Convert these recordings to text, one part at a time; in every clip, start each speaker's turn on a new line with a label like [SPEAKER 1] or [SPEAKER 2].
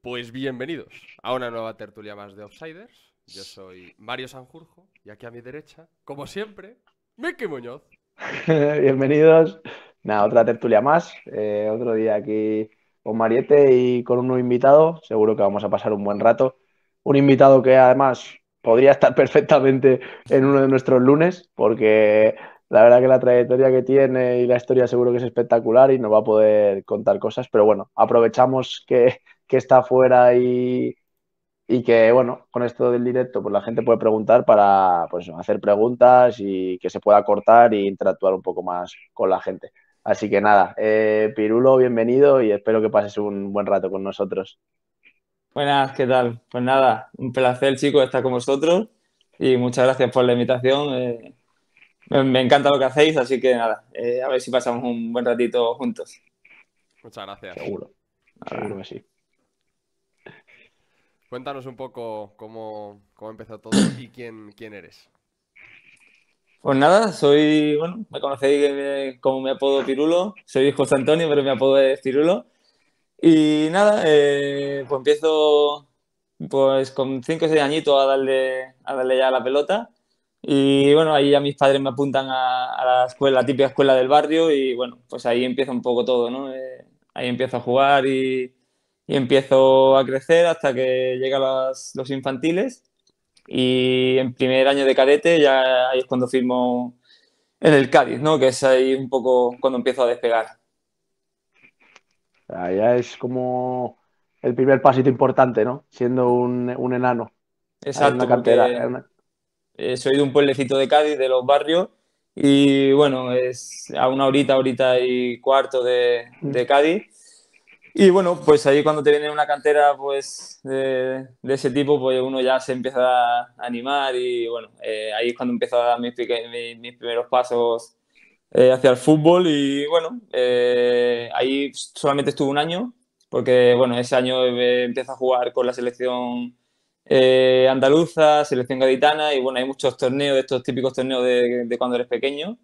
[SPEAKER 1] Pues bienvenidos a una nueva tertulia más de Offsiders. Yo soy Mario Sanjurjo y aquí a mi derecha, como siempre, Miki Muñoz.
[SPEAKER 2] Bienvenidos. Nada, otra tertulia más. Otro día aquí con Mariette y con un nuevo invitado. Seguro que vamos a pasar un buen rato. Un invitado que además podría estar perfectamente en uno de nuestros lunes, porque la verdad que la trayectoria que tiene y la historia seguro que es espectacular y nos va a poder contar cosas. Pero bueno, aprovechamos que está fuera y que, bueno, con esto del directo, pues la gente puede preguntar para pues, hacer preguntas y que se pueda cortar e interactuar un poco más con la gente. Así que nada, Pirulo, bienvenido y espero que pases un buen rato con nosotros.
[SPEAKER 3] Buenas, ¿qué tal? Pues nada, un placer, chicos, estar con vosotros y muchas gracias por la invitación. Me encanta lo que hacéis, así que nada, a ver si pasamos un buen ratito juntos.
[SPEAKER 1] Muchas gracias.
[SPEAKER 2] Seguro, seguro
[SPEAKER 3] Nada.
[SPEAKER 2] que sí.
[SPEAKER 1] Cuéntanos un poco cómo empezó todo y quién eres.
[SPEAKER 3] Pues nada, bueno, me conocéis como mi apodo Pirulo, soy José Antonio, pero mi apodo es Pirulo. Y nada, pues empiezo pues con 5 o 6 añitos a darle ya a la pelota. Y bueno, ahí ya mis padres me apuntan a la escuela, la típica escuela del barrio, y bueno, pues ahí empieza un poco todo, ¿no? Ahí empiezo a jugar y empiezo a crecer hasta que llegan los infantiles. Y en primer año de cadete ya ahí es cuando firmo en el Cádiz, ¿no? Que es ahí un poco cuando empiezo a despegar.
[SPEAKER 2] O sea, ya es como el primer pasito importante, ¿no? Siendo un enano ahí en una
[SPEAKER 3] Exacto,
[SPEAKER 2] cantera.
[SPEAKER 3] porque soy de un pueblecito de Cádiz, de los barrios, y bueno, es a una horita y cuarto de Cádiz. Y bueno, pues ahí cuando te viene una cantera pues de ese tipo, pues uno ya se empieza a animar y bueno, ahí es cuando empiezo a dar mis primeros pasos hacia el fútbol y bueno, ahí solamente estuve un año, porque bueno, ese año empiezo a jugar con la selección andaluza, selección gaditana y bueno, hay muchos torneos, de estos típicos torneos de cuando eres pequeño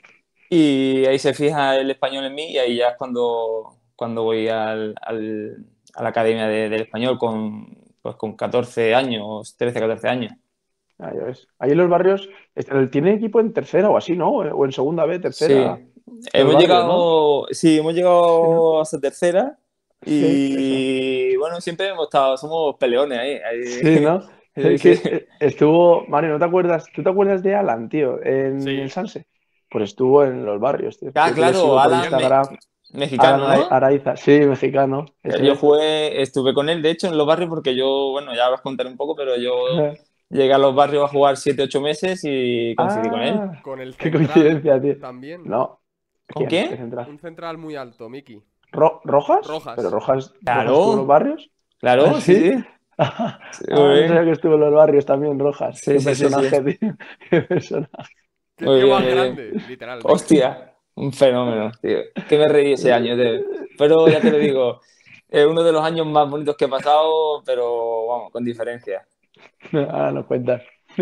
[SPEAKER 3] y ahí se fija el español en mí y ahí ya es cuando voy a la academia del español pues con 14 años, 13 14 años.
[SPEAKER 2] Ahí ves. Ahí en los barrios, ¿tiene equipo en tercera o así, no? O en segunda B, tercera,
[SPEAKER 3] Sí,
[SPEAKER 2] los
[SPEAKER 3] hemos
[SPEAKER 2] barrios, ¿no?
[SPEAKER 3] llegado, sí, hemos
[SPEAKER 2] Sí, ¿no?
[SPEAKER 3] llegado hasta tercera
[SPEAKER 2] Sí, eso.
[SPEAKER 3] y bueno, siempre hemos estado, somos peleones
[SPEAKER 2] Sí,
[SPEAKER 3] ahí.
[SPEAKER 2] ¿no?
[SPEAKER 3] Sí,
[SPEAKER 2] Que
[SPEAKER 3] sí.
[SPEAKER 2] estuvo, Mario, ¿no te acuerdas? ¿Tú te acuerdas de Alan, tío, en el
[SPEAKER 1] Sí,
[SPEAKER 2] Sanse? Pues estuvo en los barrios, tío.
[SPEAKER 3] Ah,
[SPEAKER 2] Yo que le
[SPEAKER 3] claro,
[SPEAKER 2] sigo por
[SPEAKER 1] cierto.
[SPEAKER 2] Instagram. Alan
[SPEAKER 3] mexicano, ¿no?
[SPEAKER 2] Araiza, sí, mexicano, ese
[SPEAKER 3] Yo
[SPEAKER 2] es.
[SPEAKER 3] estuve con él, de hecho, en los barrios porque yo, bueno, ya vas a contar un poco, pero yo llegué a los barrios a jugar 7 8 meses y coincidí con él.
[SPEAKER 2] Ah,
[SPEAKER 1] Con el
[SPEAKER 2] qué
[SPEAKER 1] central
[SPEAKER 2] coincidencia, tío.
[SPEAKER 1] también.
[SPEAKER 2] No,
[SPEAKER 3] ¿Con
[SPEAKER 2] ¿quién? ¿Qué
[SPEAKER 3] quién?
[SPEAKER 2] central?
[SPEAKER 1] Un central muy alto, Miki.
[SPEAKER 2] ¿Rojas? ¿Pero
[SPEAKER 1] Rojas.
[SPEAKER 2] Rojas estuvo en los
[SPEAKER 3] Claro,
[SPEAKER 2] barrios? ¿Ah,
[SPEAKER 3] claro, sí,
[SPEAKER 2] sí?
[SPEAKER 3] sí. Sí, muy
[SPEAKER 2] Ah, no sabía
[SPEAKER 3] bien.
[SPEAKER 2] que estuvo en los barrios también, Rojas.
[SPEAKER 3] Sí,
[SPEAKER 2] Qué
[SPEAKER 3] sí, sí, sí.
[SPEAKER 2] personaje, tío. Qué personaje.
[SPEAKER 1] ¡Qué
[SPEAKER 3] Muy
[SPEAKER 1] tío
[SPEAKER 3] bien,
[SPEAKER 1] más
[SPEAKER 3] muy bien.
[SPEAKER 1] grande! Literalmente.
[SPEAKER 3] Hostia, un fenómeno, tío. Que me reí ese año, tío. Pero ya te lo digo, es uno de los años más bonitos que he pasado, pero vamos, con diferencia.
[SPEAKER 2] Ahora nos cuentas.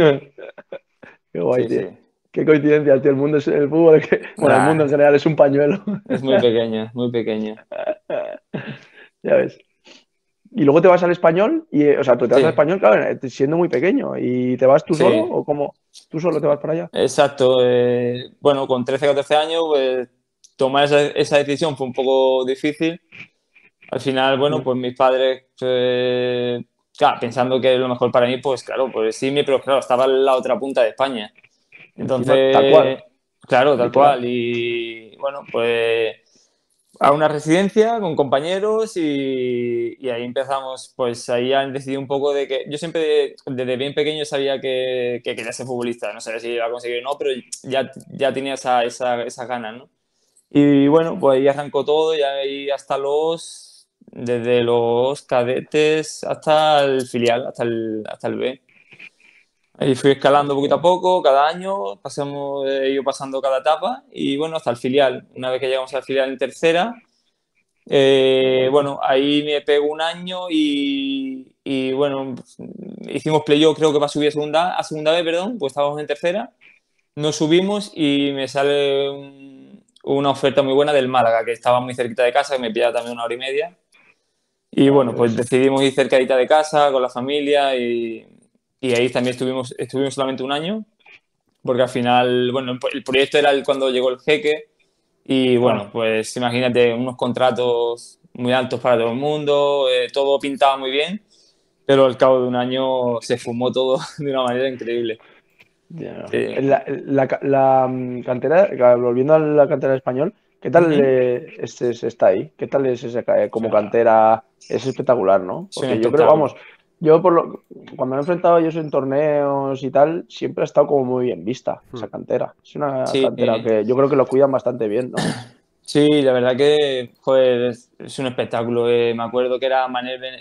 [SPEAKER 2] Qué guay,
[SPEAKER 3] Sí,
[SPEAKER 2] tío.
[SPEAKER 3] sí.
[SPEAKER 2] Qué coincidencia, tío. El fútbol, bueno, el mundo en
[SPEAKER 3] Nah,
[SPEAKER 2] general es un pañuelo.
[SPEAKER 3] es muy pequeño, muy pequeño.
[SPEAKER 2] Ya ves. Y luego te vas al español, o sea, tú te vas al
[SPEAKER 3] Sí,
[SPEAKER 2] español, claro, siendo muy pequeño. ¿Y te vas tú solo
[SPEAKER 3] sí,
[SPEAKER 2] o cómo? ¿Tú solo te vas para allá?
[SPEAKER 3] exacto. Bueno, con 13 14 años, pues tomar esa decisión fue un poco difícil. Al final, bueno,
[SPEAKER 2] Mm.
[SPEAKER 3] pues mis padres, claro, pensando que lo mejor para mí, pues claro, pues sí, pero claro, estaba en la otra punta de España.
[SPEAKER 2] Encima, tal cual,
[SPEAKER 3] Entonces, claro, tal
[SPEAKER 2] literal.
[SPEAKER 3] cual. Y bueno, pues a una residencia con compañeros y ahí empezamos, pues ahí han decidido un poco de que yo siempre desde bien pequeño sabía que quería ser futbolista, no sabía si iba a conseguir o no, pero ya tenía esa ganas, ¿no? Y bueno, pues ahí arrancó todo y ahí desde los cadetes hasta el filial, hasta el B. Ahí fui escalando poquito a
[SPEAKER 2] Hostia.
[SPEAKER 3] poco, cada año, he ido pasando cada etapa y bueno, hasta el filial. Una vez que llegamos al filial en tercera,
[SPEAKER 2] Qué guay, tío.
[SPEAKER 3] bueno, ahí me pego un año y bueno, hicimos playoff creo que para subir a segunda B, perdón, pues estábamos en tercera, nos subimos y me sale una oferta muy buena del Málaga, que estaba muy cerquita de casa, que me pillaba también una hora y media. Y bueno, pues decidimos ir cercadita de casa, con la familia, y ahí también estuvimos solamente un año, porque al final, bueno, el proyecto era cuando llegó el jeque, y bueno, pues imagínate, unos contratos muy altos para todo el mundo, todo pintaba muy bien, pero al cabo de un año se fumó todo de una manera increíble.
[SPEAKER 2] Ya.
[SPEAKER 3] Sí.
[SPEAKER 2] Cantera, volviendo a la cantera español, ¿qué tal está ahí? ¿Qué tal es esa como
[SPEAKER 3] O sea,
[SPEAKER 2] cantera? Es espectacular, ¿no?
[SPEAKER 3] es un
[SPEAKER 2] Porque yo creo, vamos,
[SPEAKER 3] espectáculo.
[SPEAKER 2] cuando me he enfrentado a ellos en torneos y tal, siempre ha estado como muy bien vista esa cantera. Es una
[SPEAKER 3] Sí,
[SPEAKER 2] cantera que yo creo que lo cuidan bastante bien, ¿no?
[SPEAKER 3] sí, la verdad que joder, es un espectáculo. Me acuerdo que era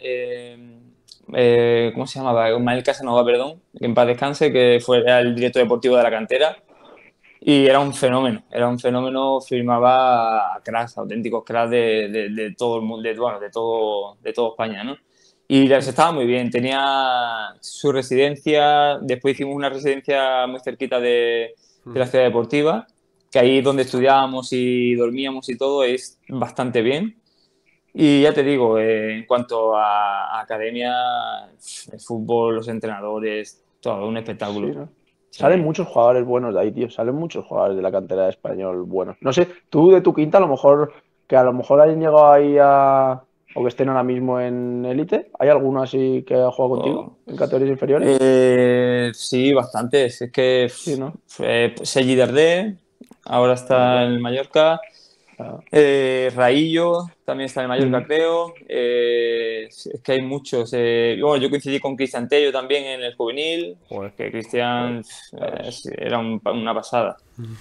[SPEAKER 3] ¿cómo se llamaba? Manuel Casanova, perdón, que en paz descanse, que era el director deportivo de la cantera. Y era un fenómeno, firmaba a cracks, auténticos cracks de todo el mundo, bueno, de todo España, ¿no? Y les estaba muy bien, tenía su residencia, después hicimos una residencia muy cerquita de la ciudad deportiva, que ahí donde estudiábamos y dormíamos y todo es bastante bien. Y ya te digo, en cuanto a academia, el fútbol, los entrenadores, todo un
[SPEAKER 2] Sí,
[SPEAKER 3] espectáculo.
[SPEAKER 2] ¿no?
[SPEAKER 3] Sí.
[SPEAKER 2] Salen muchos jugadores buenos de ahí, tío. Salen muchos jugadores de la cantera de español buenos. No sé, tú de tu quinta, a lo mejor, que a lo mejor hayan llegado ahí o que estén ahora mismo en élite. ¿Hay alguno así que haya jugado contigo
[SPEAKER 3] Oh.
[SPEAKER 2] en categorías inferiores?
[SPEAKER 3] Sí, bastantes. Es que
[SPEAKER 2] Sí, ¿no?
[SPEAKER 3] Sergi Darder, ahora está en el Mallorca.
[SPEAKER 2] Ah,
[SPEAKER 3] Raillo también está en el Mallorca,
[SPEAKER 2] mm,
[SPEAKER 3] creo. Es que hay muchos. Bueno, yo coincidí con Cristian Tello también en el juvenil,
[SPEAKER 1] Joder.
[SPEAKER 3] que Cristian
[SPEAKER 2] ya ves.
[SPEAKER 3] era una pasada.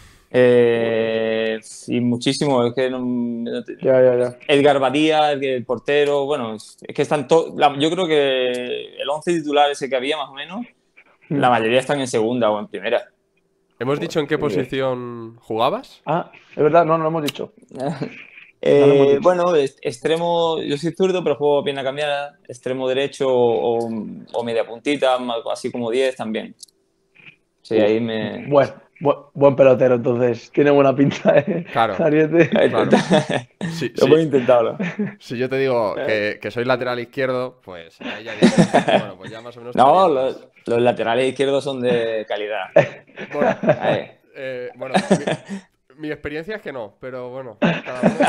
[SPEAKER 3] Y muchísimo, es que
[SPEAKER 2] Ya, ya, ya.
[SPEAKER 3] Edgar Badía, el portero, bueno, es que están todos. Yo creo que el 11 titular ese que había, más o menos, la
[SPEAKER 2] Mm,
[SPEAKER 3] mayoría están en segunda o en primera.
[SPEAKER 1] ¿Hemos
[SPEAKER 2] joder,
[SPEAKER 1] dicho en qué
[SPEAKER 2] qué nivel.
[SPEAKER 1] posición jugabas?
[SPEAKER 2] Ah, es verdad, no lo hemos dicho. No lo hemos dicho.
[SPEAKER 3] Bueno, extremo, yo soy zurdo, pero juego pierna cambiada, extremo derecho o media puntita, así como 10 también. Sí,
[SPEAKER 2] Uf,
[SPEAKER 3] ahí me.
[SPEAKER 2] buen pelotero, entonces. Tiene buena pinta,
[SPEAKER 1] Claro,
[SPEAKER 2] Ariete.
[SPEAKER 1] claro. Sí,
[SPEAKER 3] Lo
[SPEAKER 1] sí.
[SPEAKER 3] puedo intentarlo.
[SPEAKER 1] Si yo te digo que soy lateral izquierdo, pues ahí ya dices, bueno, pues ya más o menos te
[SPEAKER 3] No,
[SPEAKER 1] orientas.
[SPEAKER 3] los laterales izquierdos son de calidad.
[SPEAKER 1] Bueno,
[SPEAKER 3] Ahí.
[SPEAKER 1] bueno, mi experiencia es que no, pero bueno, cada uno.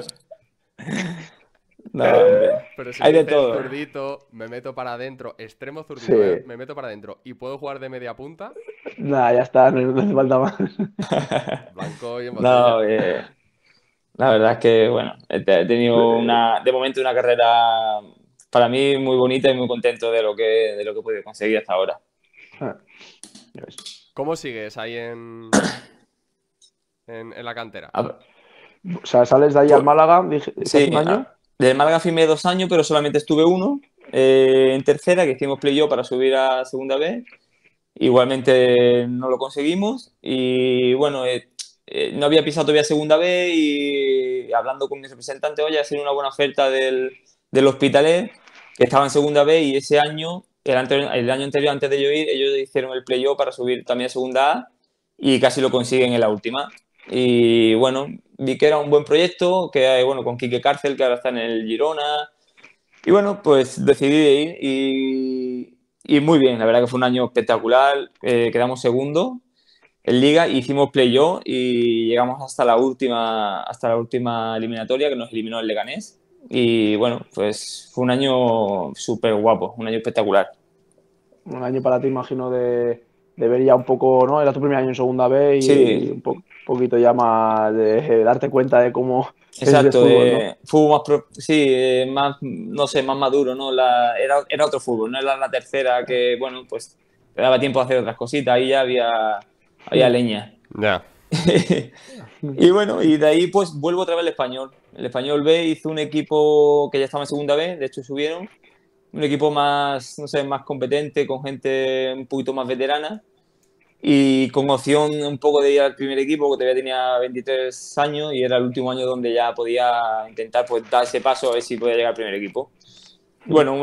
[SPEAKER 3] No, hombre.
[SPEAKER 1] Pero si me
[SPEAKER 3] Hay de
[SPEAKER 1] dices
[SPEAKER 3] todo.
[SPEAKER 1] zurdito, me meto para adentro, extremo
[SPEAKER 2] Sí.
[SPEAKER 1] zurdito, me meto para adentro y puedo jugar de media punta,
[SPEAKER 2] Nada, ya está, no hace falta más.
[SPEAKER 1] blanco y en
[SPEAKER 3] No,
[SPEAKER 1] botella.
[SPEAKER 3] la verdad es que, bueno, he tenido de momento una carrera para mí muy bonita y muy contento de lo que he podido conseguir hasta ahora.
[SPEAKER 2] Ya ves.
[SPEAKER 1] ¿Cómo sigues ahí en la cantera?
[SPEAKER 3] A ver,
[SPEAKER 2] O sea, sales de ahí al
[SPEAKER 3] pues,
[SPEAKER 2] Málaga, estás
[SPEAKER 3] sí,
[SPEAKER 2] un año.
[SPEAKER 3] del Málaga firmé 2 años, pero solamente estuve uno en tercera, que hicimos playoff para subir a segunda vez. Igualmente no lo conseguimos y bueno, no había pisado todavía segunda vez y hablando con mi representante, oye, ha sido una buena oferta del Hospitalet, que estaba en segunda vez y ese año, el año anterior, antes de yo ir, ellos hicieron el playoff para subir también a segunda A y casi lo consiguen en la última. Y bueno, vi que era un buen proyecto, que bueno, con Quique Cárcel, que ahora está en el Girona, y bueno, pues decidí de ir y muy bien, la verdad que fue un año espectacular. Quedamos segundo en Liga, hicimos playoff y llegamos hasta la última eliminatoria que nos eliminó el Leganés. Y bueno, pues fue un año súper guapo, un año espectacular.
[SPEAKER 2] Un año para ti, imagino, de ver ya un poco, ¿no? Era tu primer año en segunda B y
[SPEAKER 3] Sí,
[SPEAKER 2] un poquito ya más de darte cuenta de cómo es ese
[SPEAKER 3] exacto.
[SPEAKER 2] fútbol, ¿no?
[SPEAKER 3] Fútbol más, sí, más, no sé, más maduro, ¿no? Era otro fútbol, no era la tercera que, bueno, pues te daba tiempo a hacer otras cositas, ahí ya había leña.
[SPEAKER 1] Ya.
[SPEAKER 3] Y bueno, y de ahí pues vuelvo otra vez al español. El español B hizo un equipo que ya estaba en segunda B, de hecho subieron, un equipo más, no sé, más competente, con gente un poquito más veterana y con opción un poco de ir al primer equipo, que todavía tenía 23 años y era el último año donde ya podía intentar pues dar ese paso a ver si podía llegar al primer equipo. Y bueno,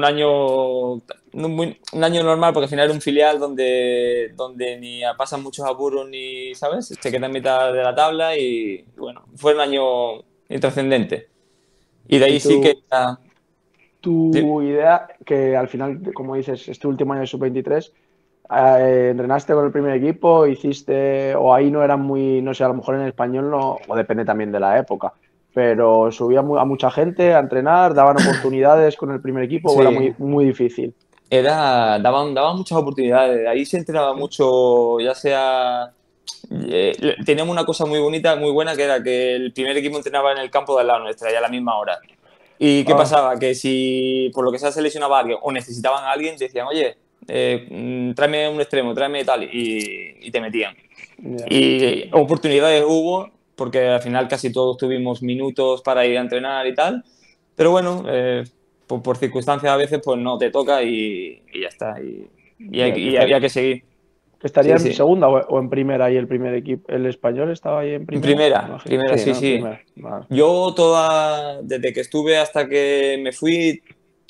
[SPEAKER 3] un año normal porque al final era un filial donde ni pasan muchos apuros ni, ¿sabes? Se queda en mitad de la tabla y bueno, fue un año intrascendente. Y de
[SPEAKER 2] Y
[SPEAKER 3] ahí sí que
[SPEAKER 2] tú,
[SPEAKER 3] Sí.
[SPEAKER 2] tu idea, que al final, como dices, este último año de sub-23, entrenaste con el primer equipo, hiciste, o ahí no eran muy, no sé, a lo mejor en el español no, o depende también de la época, pero subía a mucha gente a entrenar, daban oportunidades con el primer equipo, o era
[SPEAKER 3] Sí,
[SPEAKER 2] muy, muy difícil.
[SPEAKER 3] daban muchas oportunidades, ahí se entrenaba
[SPEAKER 2] Sí.
[SPEAKER 3] mucho, ya sea... teníamos una cosa muy bonita, muy buena, que era que el primer equipo entrenaba en el campo de al lado nuestra, ya a la misma hora. ¿Y qué
[SPEAKER 2] Ah,
[SPEAKER 3] pasaba? Que si por lo que sea se lesionaba alguien o necesitaban a alguien, decían, oye, tráeme un extremo, tráeme tal, y te metían.
[SPEAKER 2] ya.
[SPEAKER 3] Y oportunidades hubo, porque al final casi todos tuvimos minutos para ir a entrenar y tal, pero bueno, por circunstancias a veces pues no te toca y ya está,
[SPEAKER 2] Ya,
[SPEAKER 3] y había que seguir.
[SPEAKER 2] que estaría
[SPEAKER 3] Sí,
[SPEAKER 2] en
[SPEAKER 3] sí.
[SPEAKER 2] segunda o en primera ahí el primer equipo. ¿El español estaba ahí en
[SPEAKER 3] En
[SPEAKER 2] primera? Me
[SPEAKER 3] primera,
[SPEAKER 2] imagino.
[SPEAKER 3] primera,
[SPEAKER 2] Sí,
[SPEAKER 3] sí,
[SPEAKER 2] ¿no? En
[SPEAKER 3] sí.
[SPEAKER 2] primera. Vale.
[SPEAKER 3] Yo desde que estuve hasta que me fui,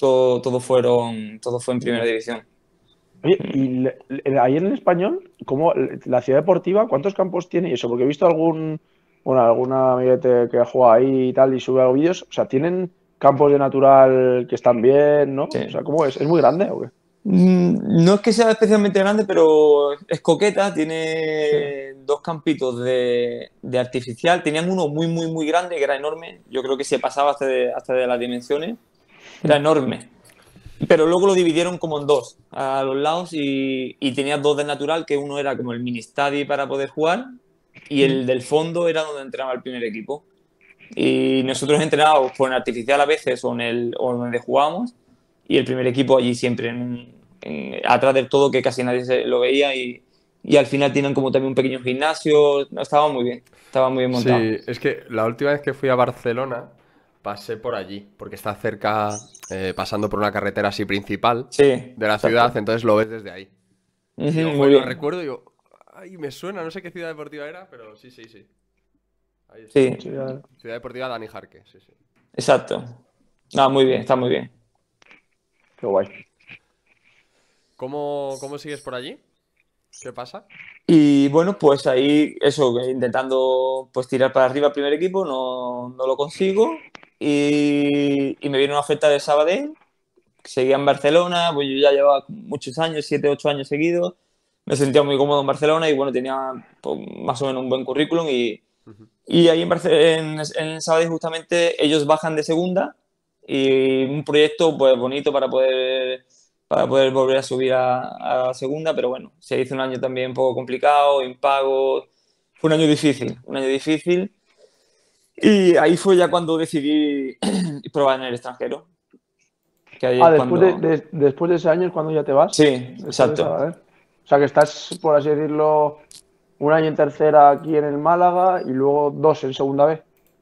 [SPEAKER 3] todo fue en primera
[SPEAKER 2] Ya.
[SPEAKER 3] división.
[SPEAKER 2] Oye, y ahí en el español, ¿cómo la ciudad deportiva, cuántos campos tiene y eso? Porque he visto bueno, alguna amiguete que ha jugado ahí y tal y sube vídeos. O sea, ¿tienen campos de natural que están bien, ¿no? O sea,
[SPEAKER 3] Sí.
[SPEAKER 2] ¿cómo es? ¿Es muy grande o qué?
[SPEAKER 3] No es que sea especialmente grande, pero es coqueta.
[SPEAKER 2] Sí.
[SPEAKER 3] Tiene dos campitos de artificial. Tenían uno muy, muy, muy grande, que era enorme. Yo creo que se pasaba hasta de las dimensiones. Era enorme. Pero luego lo dividieron como en dos, a los lados, y tenía dos de natural, que uno era como el mini stadi para poder jugar, y el del fondo era donde entrenaba el primer equipo. Y nosotros entrenábamos con artificial a veces o donde jugábamos, y el primer equipo allí siempre, atrás del todo, que casi nadie lo veía, y al final tienen como también un pequeño gimnasio. No, estaba muy bien montado.
[SPEAKER 1] Sí, es que la última vez que fui a Barcelona pasé por allí, porque está cerca, pasando por una carretera así principal
[SPEAKER 3] Sí,
[SPEAKER 1] de la ciudad,
[SPEAKER 3] exacto.
[SPEAKER 1] entonces lo ves desde ahí. Y
[SPEAKER 3] Ujú,
[SPEAKER 1] digo,
[SPEAKER 3] muy
[SPEAKER 1] joder, lo
[SPEAKER 3] bien.
[SPEAKER 1] recuerdo y digo, ay, me suena, no sé qué ciudad deportiva era, pero sí, sí, sí. Ahí está.
[SPEAKER 2] Sí,
[SPEAKER 3] Sí,
[SPEAKER 1] Ciudad deportiva Dani Jarque, sí, sí.
[SPEAKER 3] exacto. Ah, muy bien, está muy bien.
[SPEAKER 2] qué guay.
[SPEAKER 1] ¿Cómo sigues por allí? ¿Qué pasa?
[SPEAKER 3] Y bueno, pues ahí eso, intentando pues tirar para arriba el primer equipo, no lo consigo. Y me viene una oferta de Sabadell, que seguía en Barcelona, pues yo ya llevaba muchos años, 7, 8 años seguidos. Me sentía muy cómodo en Barcelona y bueno, tenía pues, más o menos un buen currículum.
[SPEAKER 1] Ujú.
[SPEAKER 3] Y ahí en Sabadell justamente ellos bajan de segunda y un proyecto pues bonito para poder volver a subir a segunda, pero bueno, se hizo un año también un poco complicado, impagos, fue un año difícil, un año difícil. Y ahí fue ya cuando decidí probar en el extranjero, que ahí
[SPEAKER 2] Ah,
[SPEAKER 3] es cuando...
[SPEAKER 2] después de ese año es cuando ya te vas,
[SPEAKER 3] Sí,
[SPEAKER 2] después de
[SPEAKER 3] exacto.
[SPEAKER 2] Sabadell. O sea, que estás, por así decirlo, un año en tercera aquí en el Málaga y luego dos en segunda B.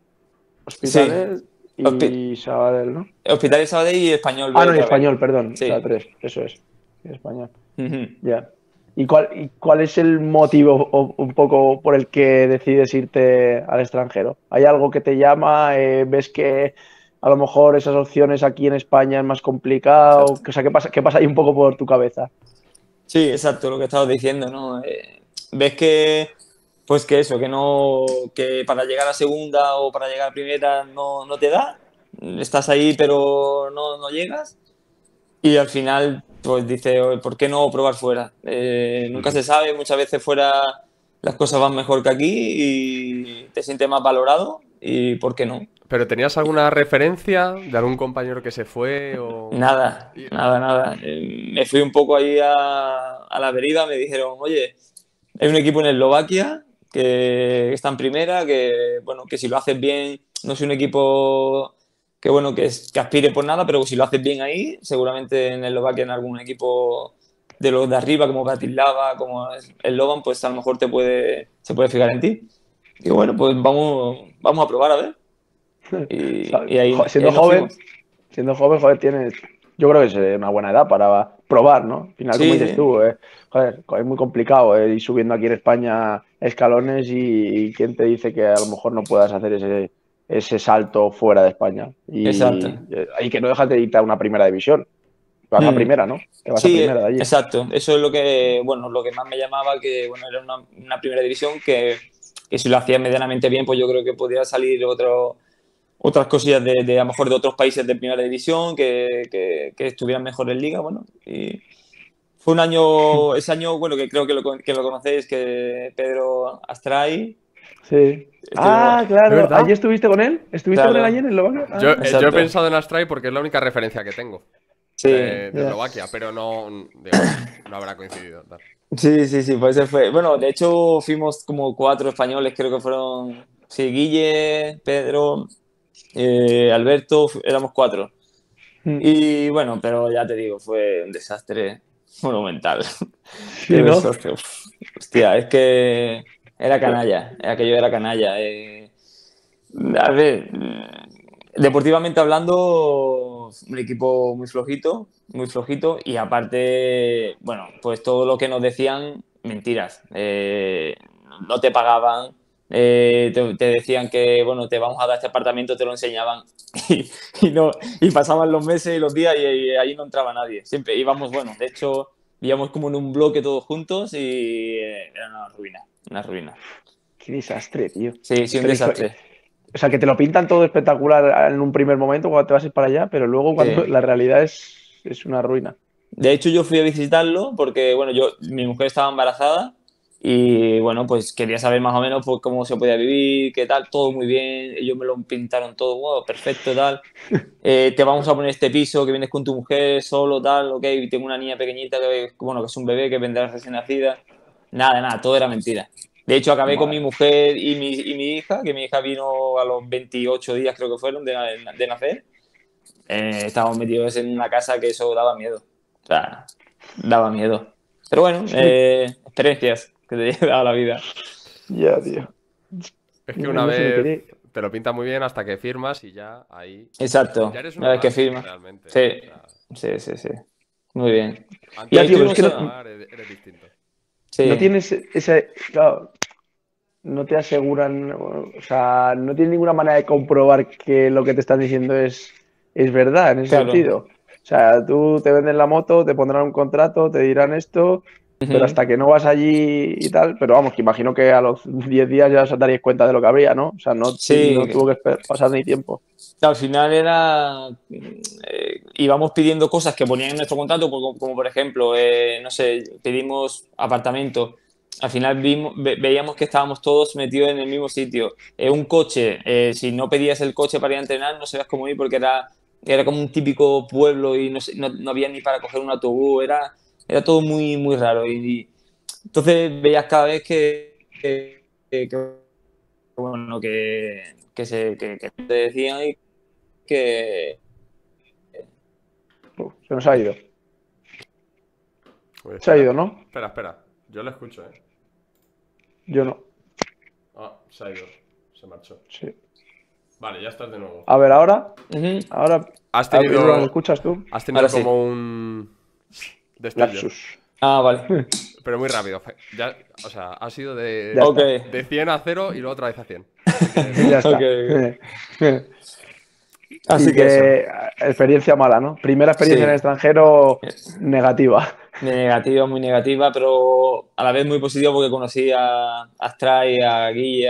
[SPEAKER 3] Sí,
[SPEAKER 2] Hospitalet
[SPEAKER 3] Hospi-
[SPEAKER 2] y Sabadell, ¿no?
[SPEAKER 3] Hospital de Sabadell y Español
[SPEAKER 2] Ah,
[SPEAKER 3] B
[SPEAKER 2] no, y
[SPEAKER 3] otra vez.
[SPEAKER 2] español, perdón. O sea,
[SPEAKER 3] Sí.
[SPEAKER 2] tres, eso es. Y español.
[SPEAKER 3] Ujú.
[SPEAKER 2] Ya. ¿Y cuál es el motivo un poco por el que decides irte al extranjero? ¿Hay algo que te llama? ¿Ves que a lo mejor esas opciones aquí en España es más complicado?
[SPEAKER 3] Exacto.
[SPEAKER 2] O sea, ¿qué pasa ahí un poco por tu cabeza?
[SPEAKER 3] Sí, exacto, lo que estabas diciendo, ¿no? Ves que, pues que eso, que no, que para llegar a segunda o para llegar a primera no te da, estás ahí pero no llegas y al final pues dices, "Oye, ¿por qué no probar fuera? Nunca
[SPEAKER 1] Ujú.
[SPEAKER 3] se sabe, muchas veces fuera las cosas van mejor que aquí y te sientes más valorado y ¿por qué no?
[SPEAKER 1] ¿Pero tenías alguna referencia de algún compañero que se fue o...?
[SPEAKER 3] Nada,
[SPEAKER 1] Y-
[SPEAKER 3] nada, nada. Me fui un poco ahí a la deriva, me dijeron, oye, hay un equipo en Eslovaquia que está en primera, que bueno, que si lo haces bien, no es un equipo que bueno, que aspire por nada, pero si lo haces bien ahí, seguramente en Eslovaquia en algún equipo de los de arriba, como Bratislava, como el Slovan, pues a lo mejor se puede fijar en ti. Digo, bueno, pues vamos a probar a ver.
[SPEAKER 2] ¿Sabes?
[SPEAKER 3] Y ahí, y
[SPEAKER 2] Siendo
[SPEAKER 3] ahí nos
[SPEAKER 2] joven,
[SPEAKER 3] fuimos.
[SPEAKER 2] joder, tienes, yo creo que es una buena edad para probar, ¿no? Al final, como
[SPEAKER 3] Sí,
[SPEAKER 2] dices
[SPEAKER 3] sí,
[SPEAKER 2] tú, joder, es muy complicado ir subiendo aquí en España escalones y quién te dice que a lo mejor no puedas hacer ese salto fuera de España. Y,
[SPEAKER 3] exacto.
[SPEAKER 2] y que no dejas de irte a una primera división. Vas a
[SPEAKER 3] Mm.
[SPEAKER 2] primera, ¿no? Te vas a
[SPEAKER 3] Sí,
[SPEAKER 2] primera de allí.
[SPEAKER 3] exacto. Eso es lo que más me llamaba, que bueno, era una primera división que si lo hacía medianamente bien, pues yo creo que podía salir otras cosillas de a lo mejor de otros países de primera división que estuvieran mejor en liga, bueno, y fue un año, ese año, bueno, que creo que lo conocéis, que Pedro Astray,
[SPEAKER 2] Sí.
[SPEAKER 3] estuvimos,
[SPEAKER 1] ¿De
[SPEAKER 2] Claro. ¿Allí
[SPEAKER 1] verdad?
[SPEAKER 2] estuviste con él? ¿Estuviste con él allí
[SPEAKER 3] claro,
[SPEAKER 2] en Eslovaquia?
[SPEAKER 1] Yo he
[SPEAKER 3] exacto,
[SPEAKER 1] pensado en Astray porque es la única referencia que tengo
[SPEAKER 3] sí.
[SPEAKER 1] de
[SPEAKER 2] Ya.
[SPEAKER 1] Eslovaquia, pero no, digo, no habrá coincidido. Tal.
[SPEAKER 3] Sí, pues ese fue. Bueno, de hecho fuimos como 4 españoles, creo que fueron, sí, Guille, Pedro, Alberto, éramos 4.
[SPEAKER 2] Mm.
[SPEAKER 3] Y bueno, pero ya te digo, fue un desastre monumental. Qué
[SPEAKER 2] Sí, ¿no?
[SPEAKER 3] desastre. Uf, hostia, es que era canalla, aquello era canalla. A ver, deportivamente hablando, un equipo muy flojito, y aparte, bueno, pues todo lo que nos decían, mentiras. No te pagaban, te decían que, bueno, te vamos a dar este apartamento, te lo enseñaban y, no, y pasaban los meses y los días y ahí no entraba nadie. Siempre íbamos, bueno, de hecho, íbamos como en un bloque todos juntos y era una ruina, una ruina.
[SPEAKER 2] Qué desastre, tío.
[SPEAKER 3] Sí, sí, un
[SPEAKER 2] Pero,
[SPEAKER 3] desastre.
[SPEAKER 2] o sea, que te lo pintan todo espectacular en un primer momento cuando te vas a ir para allá, pero luego cuando
[SPEAKER 3] Sí.
[SPEAKER 2] la realidad es una ruina.
[SPEAKER 3] De hecho, yo fui a visitarlo porque, bueno, mi mujer estaba embarazada y, bueno, pues quería saber más o menos pues, cómo se podía vivir, qué tal, todo muy bien. Ellos me lo pintaron todo, wow, perfecto, tal. Te vamos a poner este piso, que vienes con tu mujer solo, tal, ok. Y tengo una niña pequeñita que, bueno, que es un bebé que vendrá recién nacida. Nada, todo era mentira. De hecho, acabé con mi
[SPEAKER 2] Madre.
[SPEAKER 3] mujer y mi hija, que mi hija vino a los 28 días, creo que fueron, de nacer. Estábamos metidos en una casa que eso daba miedo. O sea, daba miedo. Pero bueno,
[SPEAKER 2] Es que,
[SPEAKER 3] experiencias que te lleva la vida.
[SPEAKER 2] ya, tío.
[SPEAKER 1] Es que
[SPEAKER 2] No,
[SPEAKER 1] una
[SPEAKER 2] no sé ni
[SPEAKER 1] vez
[SPEAKER 2] qué.
[SPEAKER 1] te lo pinta muy bien hasta que firmas y ya ahí. Ya
[SPEAKER 3] Exacto,
[SPEAKER 1] eres
[SPEAKER 3] una
[SPEAKER 1] uno
[SPEAKER 3] vez que
[SPEAKER 1] más,
[SPEAKER 3] firma.
[SPEAKER 1] realmente.
[SPEAKER 3] Sí,
[SPEAKER 1] O sea,
[SPEAKER 3] sí. Muy bien. Y
[SPEAKER 1] antes
[SPEAKER 2] Ya,
[SPEAKER 3] ahí
[SPEAKER 1] de
[SPEAKER 2] tío, pero es
[SPEAKER 3] estuvimos.
[SPEAKER 2] que no,
[SPEAKER 1] firmar eres distinto.
[SPEAKER 2] no
[SPEAKER 3] Sí,
[SPEAKER 2] tienes ese. Claro, no te aseguran, o sea, no tienes ninguna manera de comprobar que lo que te están diciendo es verdad en ese
[SPEAKER 3] claro.
[SPEAKER 2] sentido. O sea, tú te venden la moto, te pondrán un contrato, te dirán esto, pero
[SPEAKER 3] Ujú.
[SPEAKER 2] hasta que no vas allí y tal, pero vamos, que imagino que a los 10 días ya os daríais cuenta de lo que habría, ¿no? O sea, no, no
[SPEAKER 3] Sí,
[SPEAKER 2] tuvo que pasar ni tiempo.
[SPEAKER 3] al final era. Íbamos pidiendo cosas que ponían en nuestro contrato, como por ejemplo, no sé, pedimos apartamento. Al final veíamos que estábamos todos metidos en el mismo sitio. Un coche, si no pedías el coche para ir a entrenar, no sabías cómo ir porque era como un típico pueblo y no había ni para coger un autobús. Era todo muy raro. Y entonces veías cada vez bueno, que te decían y que.
[SPEAKER 2] Se nos ha ido.
[SPEAKER 1] Uy,
[SPEAKER 2] Se ha
[SPEAKER 1] espera.
[SPEAKER 2] ido, ¿no?
[SPEAKER 1] Espera. Yo lo escucho, ¿eh?
[SPEAKER 2] Yo no.
[SPEAKER 1] Ah, se ha ido. Se marchó.
[SPEAKER 2] Sí.
[SPEAKER 1] Vale, ya estás de nuevo.
[SPEAKER 2] A ver, ahora.
[SPEAKER 3] Ujú.
[SPEAKER 2] Ahora.
[SPEAKER 1] Has
[SPEAKER 2] A ver, ¿nos
[SPEAKER 1] tenido.
[SPEAKER 2] escuchas tú?
[SPEAKER 1] Has tenido
[SPEAKER 3] Ahora sí.
[SPEAKER 1] como un destello.
[SPEAKER 2] Lapsus.
[SPEAKER 3] Ah, vale.
[SPEAKER 1] Pero muy rápido. Ya, o sea, ha sido
[SPEAKER 2] Ya
[SPEAKER 3] Ok.
[SPEAKER 2] está.
[SPEAKER 1] de 100 a 0 y luego otra vez a 100. Así que
[SPEAKER 2] Ya
[SPEAKER 3] Ok,
[SPEAKER 2] está.
[SPEAKER 3] ok.
[SPEAKER 2] Y
[SPEAKER 3] Así que eso.
[SPEAKER 2] que experiencia mala, ¿no? Primera experiencia en el
[SPEAKER 3] Sí.
[SPEAKER 2] extranjero negativa.
[SPEAKER 3] Negativa, muy negativa, pero a la vez muy positiva porque conocí a Astray, a Guille,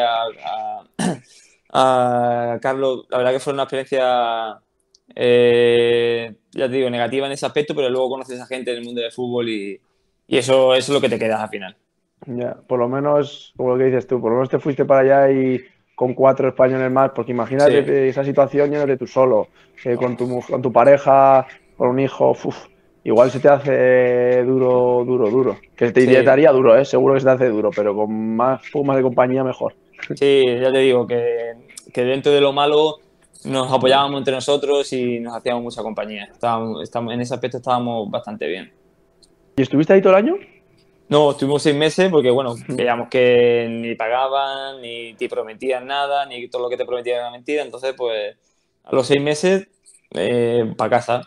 [SPEAKER 3] a Carlos. La verdad que fue una experiencia, ya te digo, negativa en ese aspecto, pero luego conoces a gente en el mundo del fútbol y eso es lo que te quedas al final.
[SPEAKER 2] Ya, por lo menos, como lo que dices tú, por lo menos te fuiste para allá y con 4 españoles más, porque imagínate
[SPEAKER 3] Sí.
[SPEAKER 2] esa situación yéndote tú solo, con tu pareja, con un hijo, uf, igual se te hace duro. Que te
[SPEAKER 3] Sí,
[SPEAKER 2] haría duro, ¿eh? Seguro que se te hace duro, pero con más, un poco más de compañía mejor.
[SPEAKER 3] sí, ya te digo que dentro de lo malo nos apoyábamos entre nosotros y nos hacíamos mucha compañía. En ese aspecto estábamos bastante bien.
[SPEAKER 2] ¿Y estuviste ahí todo el año?
[SPEAKER 3] No, estuvimos 6 meses porque, bueno, veíamos que ni pagaban, ni te prometían nada, ni todo lo que te prometían era mentira. Entonces, pues, a los 6 meses, para casa.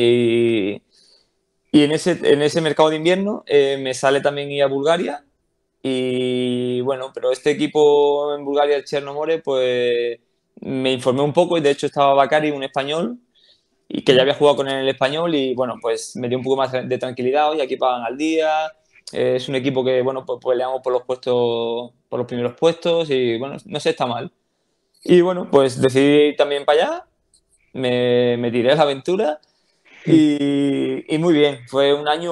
[SPEAKER 3] Y en ese mercado de invierno me sale también ir a Bulgaria. Y bueno, pero este equipo en Bulgaria, el Chernomore, pues me informé un poco y de hecho estaba Bakary, un español, y que ya había jugado con él en el español y bueno, pues me dio un poco más de tranquilidad. Hoy aquí pagan al día. Es un equipo que, bueno, pues peleamos por los puestos, por los primeros puestos y bueno, no sé, está mal. Y bueno, pues decidí ir también para allá, me tiré a la aventura y muy bien. Fue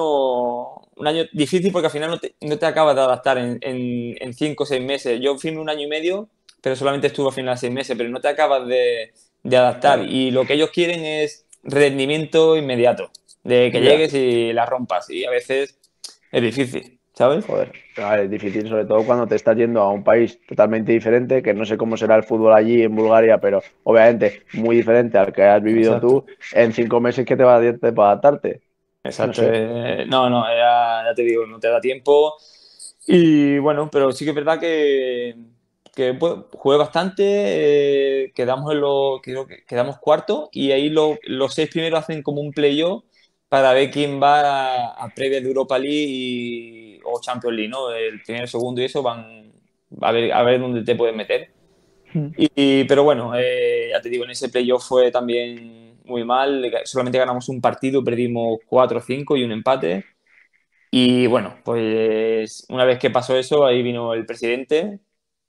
[SPEAKER 3] un año difícil porque al final no te acabas de adaptar en 5 o 6 meses. Yo firmé un año y medio, pero solamente estuve al final 6 meses, pero no te acabas de adaptar.
[SPEAKER 2] Claro.
[SPEAKER 3] Y lo que ellos quieren es rendimiento inmediato, de que
[SPEAKER 2] Ya.
[SPEAKER 3] llegues y la rompas. Y a veces es difícil, ¿sabes?
[SPEAKER 2] Joder, claro, es difícil, sobre todo cuando te estás yendo a un país totalmente diferente, que no sé cómo será el fútbol allí en Bulgaria, pero obviamente muy diferente al que has vivido
[SPEAKER 3] Exacto.
[SPEAKER 2] tú. En 5 meses que te va a dar tiempo para adaptarte. No
[SPEAKER 3] Exacto.
[SPEAKER 2] sé.
[SPEAKER 3] No, ya te digo, no te da tiempo. Y bueno, pero sí que es verdad que pues, jugué bastante, quedamos creo que quedamos cuarto y ahí los 6 primeros hacen como un playoff para ver quién va a previa de Europa League o Champions League, ¿no? El primero, el segundo y eso van a ver dónde te puedes meter. Pero bueno, ya te digo, en ese playoff fue también muy mal, solamente ganamos un partido, perdimos 4 o 5 y un empate. Y bueno, pues una vez que pasó eso, ahí vino el presidente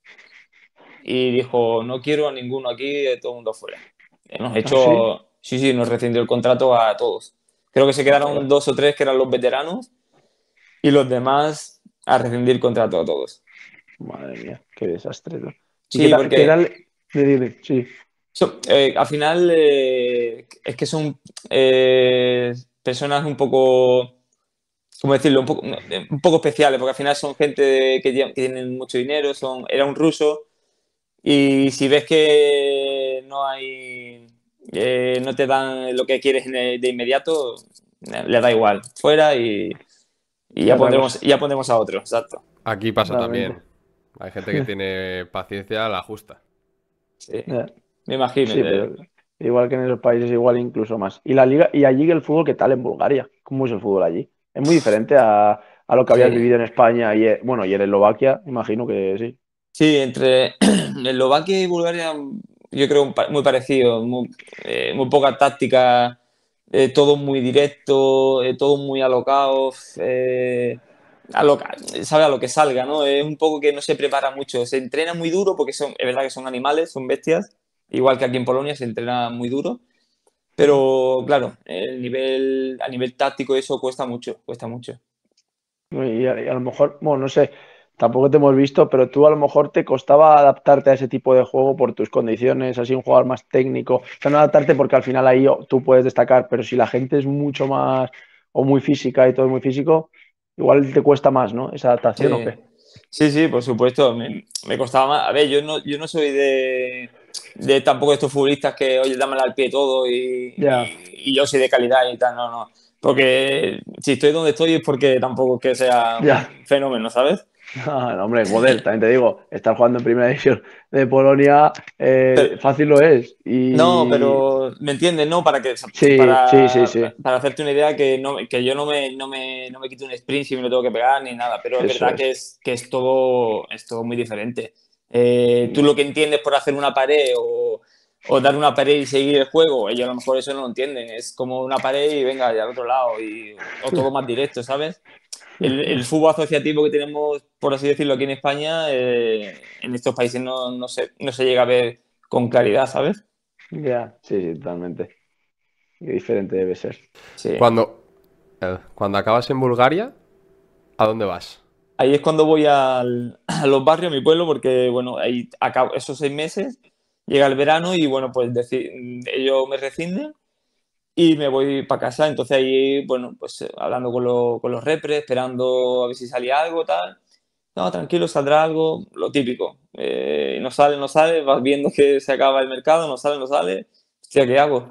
[SPEAKER 3] y dijo, no quiero a ninguno aquí, todo el mundo fuera. Nos
[SPEAKER 2] ¿Ah, sí?
[SPEAKER 3] echó, sí, sí, nos rescindió el contrato a todos. Creo que se quedaron
[SPEAKER 2] Joder,
[SPEAKER 3] 2 o 3 que eran los veteranos y los demás a rescindir contrato a todos.
[SPEAKER 2] madre mía, qué desastre, ¿no? ¿Y
[SPEAKER 3] Sí,
[SPEAKER 2] qué
[SPEAKER 3] porque
[SPEAKER 2] tal? Dime, sí.
[SPEAKER 3] al final es que son personas un poco, ¿cómo decirlo? Un poco especiales, porque al final son gente que tienen mucho dinero, era un ruso. Y si ves que no te dan lo que quieres de inmediato, le da igual, fuera y
[SPEAKER 2] Y otra cosa,
[SPEAKER 3] ya pondremos a otro, exacto.
[SPEAKER 1] Aquí pasa
[SPEAKER 2] totalmente.
[SPEAKER 1] también. Hay gente que tiene paciencia a la justa.
[SPEAKER 3] Sí,
[SPEAKER 2] Ya.
[SPEAKER 3] me imagino.
[SPEAKER 2] Sí, pero igual que en esos países, igual incluso más. ¿Y la liga, y allí el fútbol qué tal en Bulgaria? ¿Cómo es el fútbol allí? Es muy diferente a lo que habías
[SPEAKER 3] Sí,
[SPEAKER 2] vivido en España y, bueno, y en Eslovaquia, imagino que sí.
[SPEAKER 3] sí, entre Eslovaquia y Bulgaria, yo creo muy parecido, muy poca táctica, todo muy directo, todo muy alocado, sabe a lo que salga, ¿no? Es un poco que no se prepara mucho, se entrena muy duro porque es verdad que son animales, son bestias, igual que aquí en Polonia se entrena muy duro, pero claro, a nivel táctico eso cuesta mucho, cuesta mucho.
[SPEAKER 2] Y a lo mejor, bueno, no sé, tampoco te hemos visto, pero tú a lo mejor te costaba adaptarte a ese tipo de juego por tus condiciones, así un jugador más técnico. O sea, no adaptarte porque al final ahí tú puedes destacar, pero si la gente es mucho más o muy física y todo es muy físico, igual te cuesta más, ¿no? ¿Esa adaptación o
[SPEAKER 3] Sí,
[SPEAKER 2] qué?
[SPEAKER 3] sí, sí, por supuesto. Me costaba más. A ver, yo no soy de tampoco estos futbolistas que, oye, dámela al pie todo
[SPEAKER 2] Ya.
[SPEAKER 3] y yo soy de calidad y tal. No, no. Porque si estoy donde estoy es porque tampoco es que sea
[SPEAKER 2] Ya.
[SPEAKER 3] un fenómeno, ¿sabes?
[SPEAKER 2] Ah, no, hombre, joder, también te digo, estar jugando en primera división de Polonia
[SPEAKER 3] Pero,
[SPEAKER 2] fácil lo es.
[SPEAKER 3] no,
[SPEAKER 2] Y
[SPEAKER 3] pero me entiendes, ¿no?
[SPEAKER 2] sí, sí, sí, sí,
[SPEAKER 3] Para hacerte una idea que yo no me quito un sprint si me lo tengo que pegar ni nada, pero es
[SPEAKER 2] eso
[SPEAKER 3] verdad
[SPEAKER 2] es.
[SPEAKER 3] que es todo muy diferente. Tú lo que entiendes por hacer una pared o dar una pared y seguir el juego, ellos a lo mejor eso no lo entienden. Es como una pared y venga, y al otro lado, o todo más directo, ¿sabes? El fútbol asociativo que tenemos, por así decirlo, aquí en España, en estos países no se llega a ver con claridad, ¿sabes?
[SPEAKER 2] Ya, sí, sí, totalmente. Qué diferente debe ser.
[SPEAKER 3] Sí.
[SPEAKER 1] Cuando acabas en Bulgaria, ¿a dónde vas?
[SPEAKER 3] Ahí es cuando voy a los barrios, a mi pueblo, porque, bueno, ahí acabo esos 6 meses, llega el verano y, bueno, pues ellos me rescinden y me voy para casa. Entonces ahí, bueno, pues hablando con los repres, esperando a ver si salía algo, tal. No, tranquilo, saldrá algo, lo típico. No sale, no sale, vas viendo que se acaba el mercado, no sale, no sale. Hostia, ¿qué hago?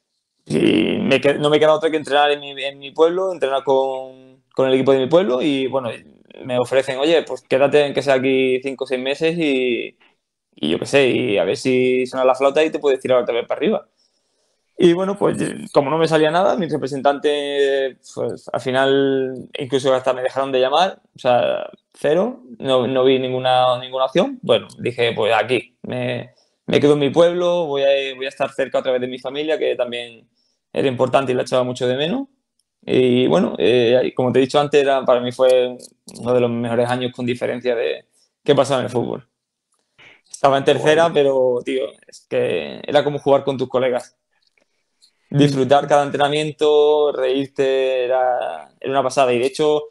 [SPEAKER 3] Y no me queda otra que entrenar en mi pueblo, entrenar con el equipo de mi pueblo y bueno, me ofrecen, oye, pues quédate en que sea aquí 5 o 6 meses y yo qué sé, y a ver si suena la flauta y te puedes tirar otra vez para arriba. Y bueno, pues como no me salía nada, mi representante, pues al final incluso hasta me dejaron de llamar, o sea, cero, no vi ninguna opción. Bueno, dije, pues aquí, me quedo en mi pueblo, voy a estar cerca otra vez de mi familia, que también era importante y la echaba mucho de menos. Y bueno, como te he dicho antes, para mí fue uno de los mejores años con diferencia de que he pasado en el fútbol. Estaba en tercera,
[SPEAKER 2] Guay.
[SPEAKER 3] pero, tío, es que era como jugar con tus colegas. Disfrutar cada entrenamiento, reírte, era una pasada. Y de hecho,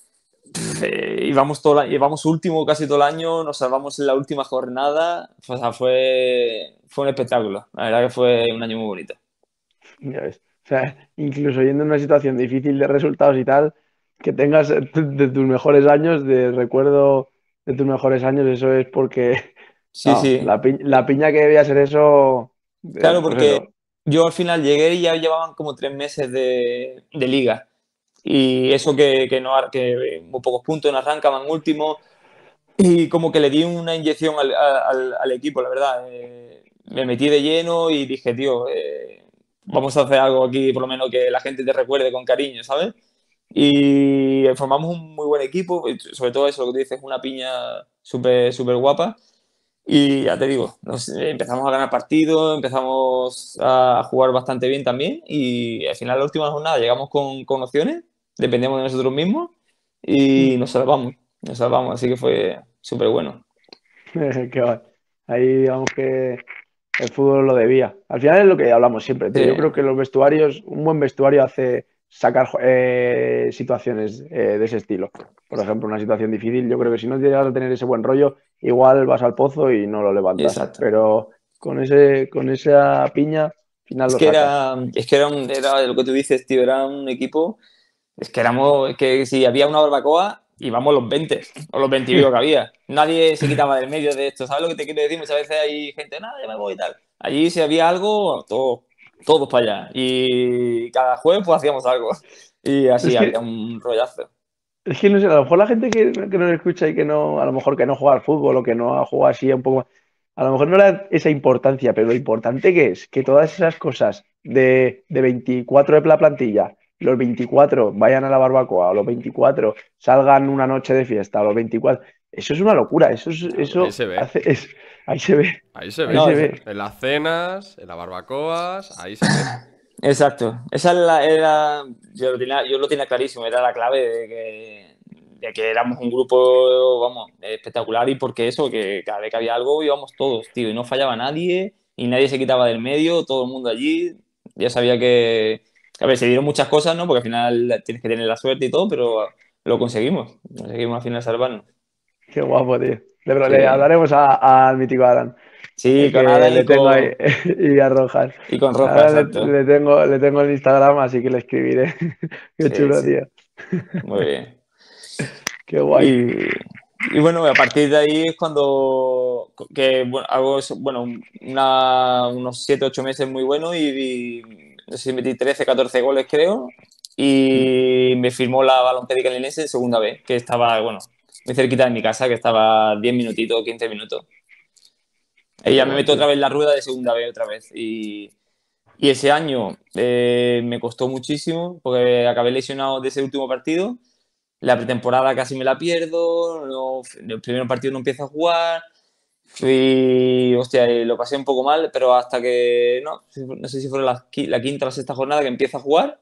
[SPEAKER 3] íbamos último casi todo el año, nos salvamos en la última jornada. O sea, fue un espectáculo. La verdad que fue un año muy bonito.
[SPEAKER 2] Ya ves. O sea, incluso yendo en una situación difícil de resultados y tal, que tengas de tus mejores años, de recuerdo de tus mejores años, eso es porque,
[SPEAKER 3] Sí,
[SPEAKER 2] vamos,
[SPEAKER 3] sí.
[SPEAKER 2] la piña que debía ser eso,
[SPEAKER 3] Claro,
[SPEAKER 2] pues
[SPEAKER 3] porque
[SPEAKER 2] eso.
[SPEAKER 3] yo al final llegué y ya llevaban como 3 meses de liga. Y eso que muy pocos puntos, en arranca, van último. Y como que le di una inyección al equipo, la verdad. Me metí de lleno y dije, tío, vamos a hacer algo aquí, por lo menos que la gente te recuerde con cariño, ¿sabes? Y formamos un muy buen equipo, sobre todo eso, lo que tú dices, una piña súper súper guapa. Y ya te digo, empezamos a ganar partidos, empezamos a jugar bastante bien también. Y al final, la última jornada, llegamos con opciones, dependíamos de nosotros mismos y
[SPEAKER 2] Mm.
[SPEAKER 3] nos salvamos. Nos salvamos, así que fue súper bueno.
[SPEAKER 2] Qué guay. Ahí digamos que el fútbol lo debía. Al final es lo que hablamos siempre,
[SPEAKER 3] Sí,
[SPEAKER 2] tío. Yo creo que los vestuarios, un buen vestuario hace sacar situaciones de ese estilo. Por ejemplo, una situación difícil, yo creo que si no llegas a tener ese buen rollo, igual vas al pozo y no lo levantas.
[SPEAKER 3] exacto.
[SPEAKER 2] Pero con esa piña, al final
[SPEAKER 3] Es
[SPEAKER 2] lo
[SPEAKER 3] que
[SPEAKER 2] sacas.
[SPEAKER 3] era lo que tú dices, tío, era un equipo. Es que éramos, que si había una barbacoa, íbamos los 20 o los 20 y pico que había. Nadie se quitaba del medio de esto. ¿Sabes lo que te quiero decir? Muchas veces hay gente, nada, ya me voy y tal. Allí si había algo, todos para allá. Y cada jueves pues hacíamos algo. Y así
[SPEAKER 2] Es
[SPEAKER 3] había
[SPEAKER 2] que
[SPEAKER 3] un rollazo.
[SPEAKER 2] Es que no sé, a lo mejor la gente que nos escucha y que no, a lo mejor que no juega al fútbol o que no ha jugado así un poco más, a lo mejor no le da esa importancia, pero lo importante que es que todas esas cosas de 24 de la plantilla, los 24 vayan a la barbacoa, o los 24 salgan una noche de fiesta, o los 24, eso es una locura,
[SPEAKER 1] Ahí
[SPEAKER 2] eso
[SPEAKER 1] se ve.
[SPEAKER 2] hace, ahí se ve,
[SPEAKER 1] Ahí se
[SPEAKER 2] ahí
[SPEAKER 1] ve.
[SPEAKER 3] No,
[SPEAKER 2] se ve.
[SPEAKER 1] En las cenas, en las barbacoas, ahí se ve.
[SPEAKER 3] exacto. Esa era, yo lo tenía clarísimo, era la clave de que éramos un grupo, vamos, espectacular y porque eso, que cada vez que había algo íbamos todos, tío, y no fallaba nadie y nadie se quitaba del medio, todo el mundo allí. Ya sabía a ver, se dieron muchas cosas, ¿no? Porque al final tienes que tener la suerte y todo, pero lo conseguimos al final salvarnos.
[SPEAKER 2] Qué guapo, tío. Le
[SPEAKER 3] Sí,
[SPEAKER 2] hablaremos al mítico Alan.
[SPEAKER 3] sí, con
[SPEAKER 2] Que
[SPEAKER 3] Adam y
[SPEAKER 2] le tengo ahí,
[SPEAKER 3] con,
[SPEAKER 2] y a Rojas.
[SPEAKER 3] y con Roja,
[SPEAKER 2] Ahora
[SPEAKER 3] exacto.
[SPEAKER 2] le tengo el Instagram, así que le escribiré. Qué
[SPEAKER 3] Sí,
[SPEAKER 2] chulo,
[SPEAKER 3] sí,
[SPEAKER 2] tío.
[SPEAKER 3] muy bien.
[SPEAKER 2] Qué guay.
[SPEAKER 3] Y bueno, a partir de ahí es cuando bueno, hago bueno, unos 7 8 meses muy buenos y no sé si metí 13 14 goles creo y me firmó la Balompédica Linense en segunda vez, que estaba, bueno, muy cerquita de mi casa, que estaba 10 minutitos, 15 minutos. Y
[SPEAKER 2] Qué
[SPEAKER 3] ya me
[SPEAKER 2] guay,
[SPEAKER 3] meto otra
[SPEAKER 2] tío.
[SPEAKER 3] vez en la rueda de segunda vez otra vez. Y ese año me costó muchísimo porque acabé lesionado de ese último partido. La pretemporada casi me la pierdo, el primer partido no empiezo a jugar. Hostia, lo pasé un poco mal, pero hasta que, no sé si fue la quinta o la sexta jornada que empiezo a jugar.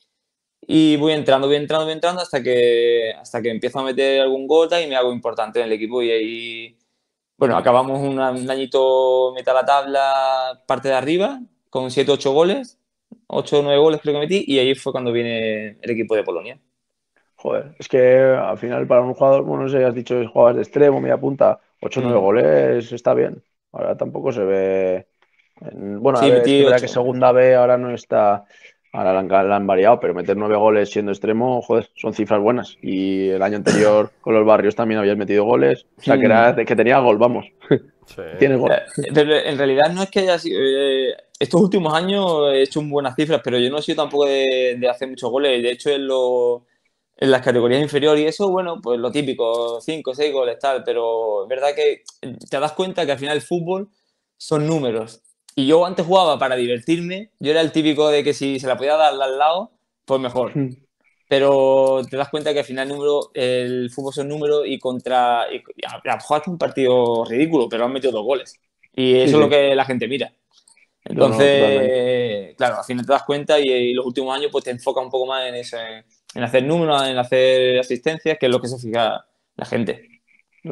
[SPEAKER 3] Y voy entrando hasta que empiezo a meter algún gol y me hago importante en el equipo. Y ahí, bueno, acabamos un añito mitad de la tabla, parte de arriba, con 7 8 goles, 8 o 9 goles creo que metí. Y ahí fue cuando viene el equipo de Polonia.
[SPEAKER 2] Joder, es que al final para un jugador, bueno, no sé, has dicho que jugabas de extremo, media punta, 8 o 9
[SPEAKER 3] Mm.
[SPEAKER 2] goles, está bien. Ahora tampoco se ve. Bueno, a
[SPEAKER 3] Sí,
[SPEAKER 2] ver, es que
[SPEAKER 3] metí
[SPEAKER 2] es verdad que
[SPEAKER 3] 8.
[SPEAKER 2] segunda B ahora no está. Ahora la han variado, pero meter 9 goles siendo extremo, joder, son cifras buenas. Y el año anterior con los Barrios también habías metido goles. O sea, que era
[SPEAKER 3] Mm.
[SPEAKER 2] de que tenía gol, vamos.
[SPEAKER 1] Sí.
[SPEAKER 2] Tiene gol.
[SPEAKER 3] Pero en realidad no es que haya sido. Estos últimos años he hecho buenas cifras, pero yo no he sido tampoco de hacer muchos goles. De hecho, en las categorías inferiores y eso, bueno, pues lo típico, 5 6 goles, tal. Pero es verdad que te das cuenta que al final el fútbol son números. Y yo antes jugaba para divertirme. Yo era el típico de que si se la podía dar al lado, pues mejor. Pero te das cuenta que al final el fútbol son números y a lo mejor hace un partido ridículo, pero han metido 2 goles. Y
[SPEAKER 2] Sí,
[SPEAKER 3] eso es lo
[SPEAKER 2] sí.
[SPEAKER 3] que la gente mira.
[SPEAKER 2] No, no, totalmente.
[SPEAKER 3] Entonces, claro, al final te das cuenta y los últimos años pues te enfocas un poco más en hacer números, en hacer asistencias, que es lo que se fija la gente.
[SPEAKER 2] No, no.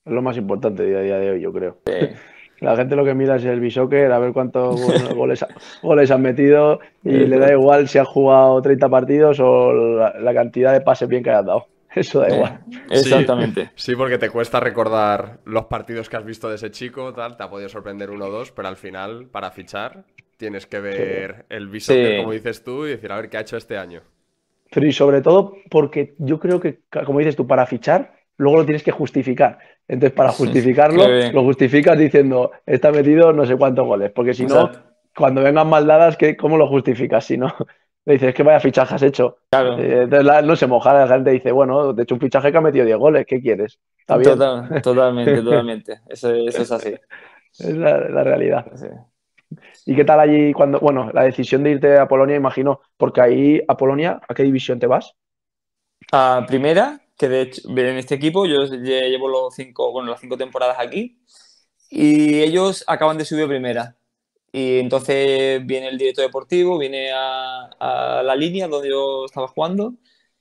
[SPEAKER 2] Es lo más importante a día de hoy, yo creo.
[SPEAKER 3] Sí.
[SPEAKER 2] La gente lo que mira es el bisoccer, a ver cuántos goles han metido y le da
[SPEAKER 3] Exacto.
[SPEAKER 2] igual si has jugado 30 partidos o la cantidad de pases bien que hayas dado. Eso da igual.
[SPEAKER 1] Sí,
[SPEAKER 3] Exactamente.
[SPEAKER 1] sí, porque te cuesta recordar los partidos que has visto de ese chico, tal, te ha podido sorprender uno o dos, pero al final, para fichar, tienes que
[SPEAKER 2] Sí.
[SPEAKER 1] ver el B-Soccer, como
[SPEAKER 3] Sí,
[SPEAKER 1] dices tú, y decir, a ver qué ha hecho este año.
[SPEAKER 2] Pero y sobre todo porque yo creo que, como dices tú, para fichar, luego lo tienes que justificar. Entonces, para
[SPEAKER 3] qué
[SPEAKER 2] justificarlo, lo
[SPEAKER 3] bien.
[SPEAKER 2] justificas diciendo, está metido no sé cuántos goles. Porque si no,
[SPEAKER 3] Exacto.
[SPEAKER 2] cuando vengan mal dadas, ¿cómo lo justificas? Si no, le dices, que vaya fichaje has hecho.
[SPEAKER 3] Claro.
[SPEAKER 2] Entonces no se moja, la gente dice, bueno, de hecho un fichaje que ha metido 10 goles, ¿qué quieres? Está bien.
[SPEAKER 3] Totalmente, totalmente. Eso es así.
[SPEAKER 2] Es la realidad.
[SPEAKER 3] Sí.
[SPEAKER 2] ¿Y qué tal allí cuando, bueno, la decisión de irte a Polonia, imagino, porque ahí a Polonia, ¿a qué división te vas?
[SPEAKER 3] A primera, que de hecho en este equipo yo llevo las 5 temporadas aquí y ellos acaban de subir a primera. Y entonces viene el director deportivo, viene a la línea donde yo estaba jugando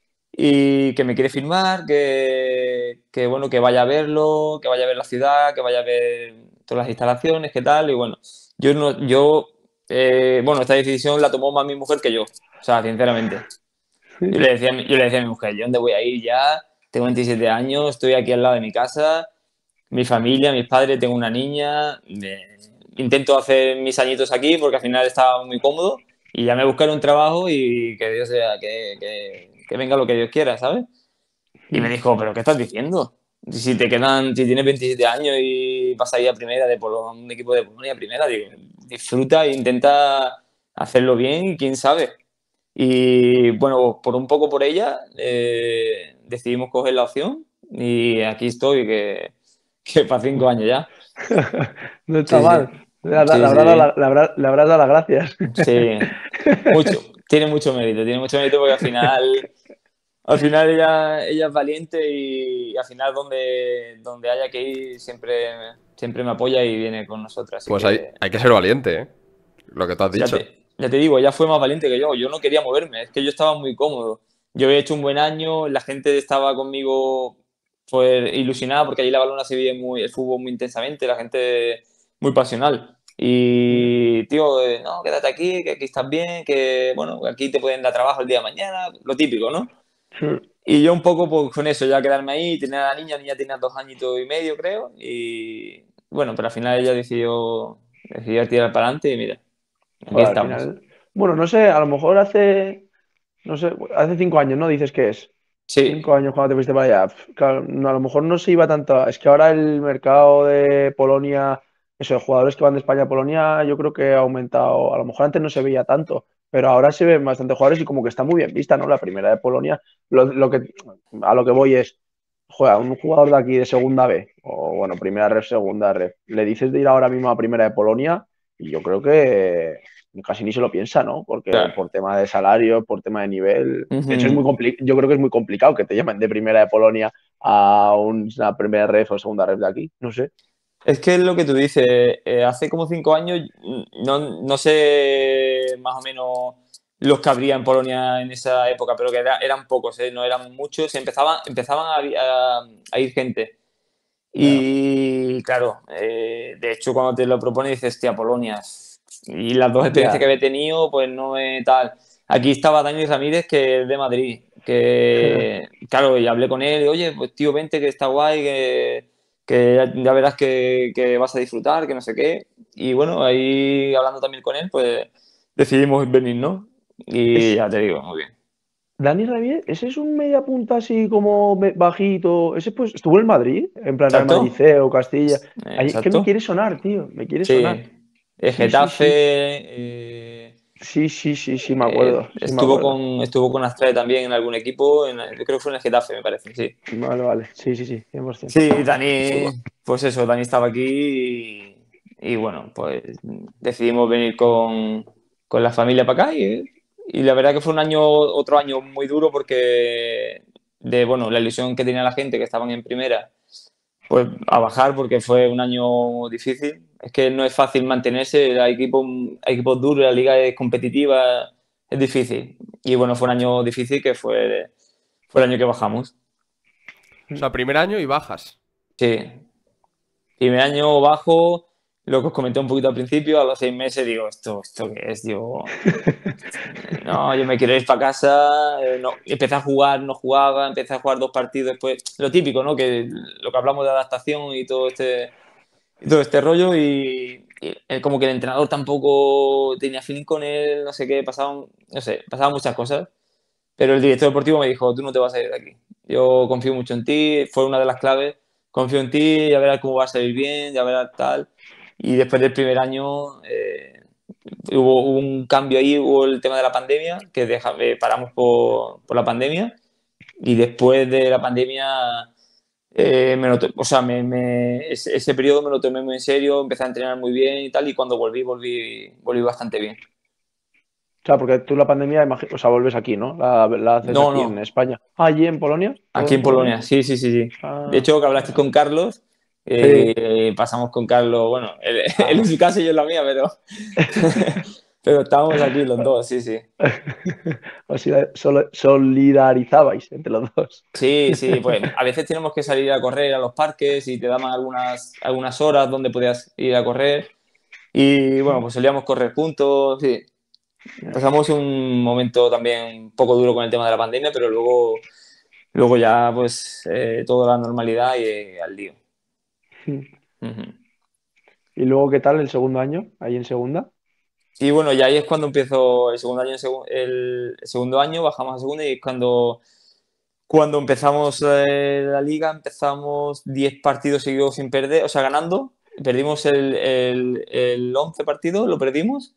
[SPEAKER 3] y que me quiere firmar, bueno, que vaya a verlo, que vaya a ver la ciudad, que vaya a ver todas las instalaciones, qué tal. Y bueno, yo no, bueno, esta decisión la tomó más mi mujer que yo, o sea, sinceramente. Yo le decía a mi mujer, ¿yo dónde voy a ir ya? Tengo 27 años, estoy aquí al lado de mi casa, mi familia, mis padres, tengo una niña, intento hacer mis añitos aquí porque al final estaba muy cómodo y ya me buscaré un trabajo y que Dios sea, que venga lo que Dios quiera, ¿sabes? Y me dijo, ¿pero qué estás diciendo? Si tienes 27 años y vas a ir a primera un equipo de Polonia a primera, digo, disfruta e intenta hacerlo bien y quién sabe. Y bueno, por un poco por ella, decidimos coger la opción y aquí estoy, que para 5 años ya.
[SPEAKER 2] No está
[SPEAKER 3] Sí, sí,
[SPEAKER 2] mal. Le habrá- le
[SPEAKER 3] sí,
[SPEAKER 2] habrás dado
[SPEAKER 3] sí,
[SPEAKER 2] le habrás dado las gracias.
[SPEAKER 3] sí, mucho, tiene mucho mérito porque al final ella es valiente y al final donde haya que ir siempre me apoya y viene con nosotros, así
[SPEAKER 1] Pues
[SPEAKER 3] que
[SPEAKER 1] hay que ser valiente, ¿eh? Lo que tú has
[SPEAKER 3] ya
[SPEAKER 1] dicho.
[SPEAKER 3] te digo, ella fue más valiente que yo no quería moverme, es que yo estaba muy cómodo, yo había hecho un buen año, la gente estaba conmigo pues ilusionada porque allí la Valona se vive el fútbol muy intensamente, la gente muy pasional. Y, tío, no, quédate aquí, que aquí estás bien, que, bueno, aquí te pueden dar trabajo el día de mañana, lo típico, ¿no? Y yo un poco pues, con eso, ya quedarme ahí, tener a la niña tenía 2 añitos y medio, creo, y bueno, pero al final ella decidió tirar para adelante y mira, aquí
[SPEAKER 2] Joder, al
[SPEAKER 3] estamos.
[SPEAKER 2] final. Bueno, no sé, a lo mejor no sé, hace 5 años, ¿no? Dices que es.
[SPEAKER 3] Sí,
[SPEAKER 2] 5 años cuando te fuiste para allá. Claro, a lo mejor no se iba tanto. Es que ahora el mercado de Polonia, eso, de jugadores que van de España a Polonia, yo creo que ha aumentado. A lo mejor antes no se veía tanto, pero ahora se ven bastante jugadores y como que está muy bien vista, ¿no? La primera de Polonia. A lo que voy es, juega un jugador de aquí de segunda B, o bueno, primera red, segunda red. Le dices de ir ahora mismo a primera de Polonia, y yo creo que casi ni se lo piensa, ¿no? Porque
[SPEAKER 3] claro.
[SPEAKER 2] por tema de salario, por tema de nivel. De hecho,
[SPEAKER 3] Ujú.
[SPEAKER 2] yo creo que es muy complicado que te llamen de primera de Polonia a una primera ref o segunda ref de aquí. No sé.
[SPEAKER 3] Es que es lo que tú dices, hace como 5 años, no sé más o menos los que habría en Polonia en esa época, pero que eran pocos, no eran muchos, empezaban a ir gente.
[SPEAKER 2] Ya,
[SPEAKER 3] Y claro, de hecho cuando te lo propones dices, tía, Polonia. Y las dos experiencias que
[SPEAKER 2] ya.
[SPEAKER 3] había tenido, pues no es tal. Aquí estaba Dani Ramírez, que es de Madrid, que claro, y hablé con él, y, oye, pues tío, vente, que está guay, que ya verás que vas a disfrutar, que no sé qué. Y bueno, ahí hablando también con él, pues decidimos venir, ¿no? Y
[SPEAKER 2] Es
[SPEAKER 3] ya te digo, muy bien.
[SPEAKER 2] Dani Ramírez, ese es un media punta así como bajito. Ese pues estuvo en Madrid, en plan Real Madrid
[SPEAKER 3] ¿Exacto?
[SPEAKER 2] C o Castilla. Que me
[SPEAKER 3] Exacto.
[SPEAKER 2] quiere sonar, tío. Me quiere sonar.
[SPEAKER 3] Sí.
[SPEAKER 2] Sí, sí,
[SPEAKER 3] Getafe,
[SPEAKER 2] sí. Sí, sí, sí, sí, me acuerdo. Sí, me acuerdo.
[SPEAKER 3] estuvo con Astray también en algún equipo, yo creo que fue en el Getafe, me parece, sí.
[SPEAKER 2] Vale, vale. Sí, sí, sí, 100%.
[SPEAKER 3] Sí, Dani, pues eso, Dani estaba aquí y bueno, pues decidimos venir con la familia para acá y la verdad que fue otro año muy duro porque bueno, la ilusión que tenía la gente que estaban en primera, pues a bajar porque fue un año difícil. Es que no es fácil mantenerse, hay equipos duros, la liga es competitiva, es difícil. Y bueno, fue un año difícil que fue el año que bajamos.
[SPEAKER 1] O sea, primer año y bajas.
[SPEAKER 3] Sí, Primer año bajo, lo que os comenté un poquito al principio, a los 6 meses digo, ¿esto qué es? Digo, no, yo me quiero ir para casa. No. Empecé a jugar, no jugaba, empecé a jugar 2 partidos después. Lo típico, ¿no? Que lo que hablamos de adaptación y todo este rollo. Y como que el entrenador tampoco tenía feeling con él, no sé qué, no sé, pasaban muchas cosas. Pero el director deportivo me dijo, tú no te vas a ir de aquí. Yo confío mucho en ti, fue una de las claves. Confío en ti, ya verás cómo va a salir bien, ya verás tal. Y después del primer año hubo un cambio ahí, hubo el tema de la pandemia, que paramos por la pandemia. Y después de la pandemia, o sea, ese periodo me lo tomé muy en serio, empecé a entrenar muy bien y tal. Y cuando volví bastante bien.
[SPEAKER 2] O sea, porque tú la pandemia, o sea, vuelves aquí, ¿no? La haces
[SPEAKER 3] No,
[SPEAKER 2] aquí en
[SPEAKER 3] no.
[SPEAKER 2] España. Ah, ¿allí en Polonia? ¿Todo
[SPEAKER 3] Aquí
[SPEAKER 2] en
[SPEAKER 3] en
[SPEAKER 2] Polonia?
[SPEAKER 3] Polonia, sí, sí, sí, sí. De
[SPEAKER 2] Ah,
[SPEAKER 3] hecho, que hablaste
[SPEAKER 2] vale.
[SPEAKER 3] con Carlos,
[SPEAKER 2] Sí.
[SPEAKER 3] pasamos con Carlos, bueno, él en
[SPEAKER 2] Ah.
[SPEAKER 3] su casa y yo en la mía, pero estábamos aquí los dos, sí, sí.
[SPEAKER 2] Os solidarizabais entre los dos.
[SPEAKER 3] Sí, sí, pues a veces tenemos que salir a correr a los parques y te daban algunas horas donde podías ir a correr y bueno, pues solíamos correr juntos, sí. Pasamos un momento también un poco duro con el tema de la pandemia, pero luego ya pues toda la normalidad y al lío. Ujú.
[SPEAKER 2] ¿Y luego qué tal el segundo año, ahí en segunda?
[SPEAKER 3] Y bueno, ya ahí es cuando empiezo el segundo año, el segundo año, bajamos a segunda y es cuando empezamos la liga, empezamos 10 partidos seguidos sin perder, o sea, ganando. Perdimos el 11 partido, lo perdimos.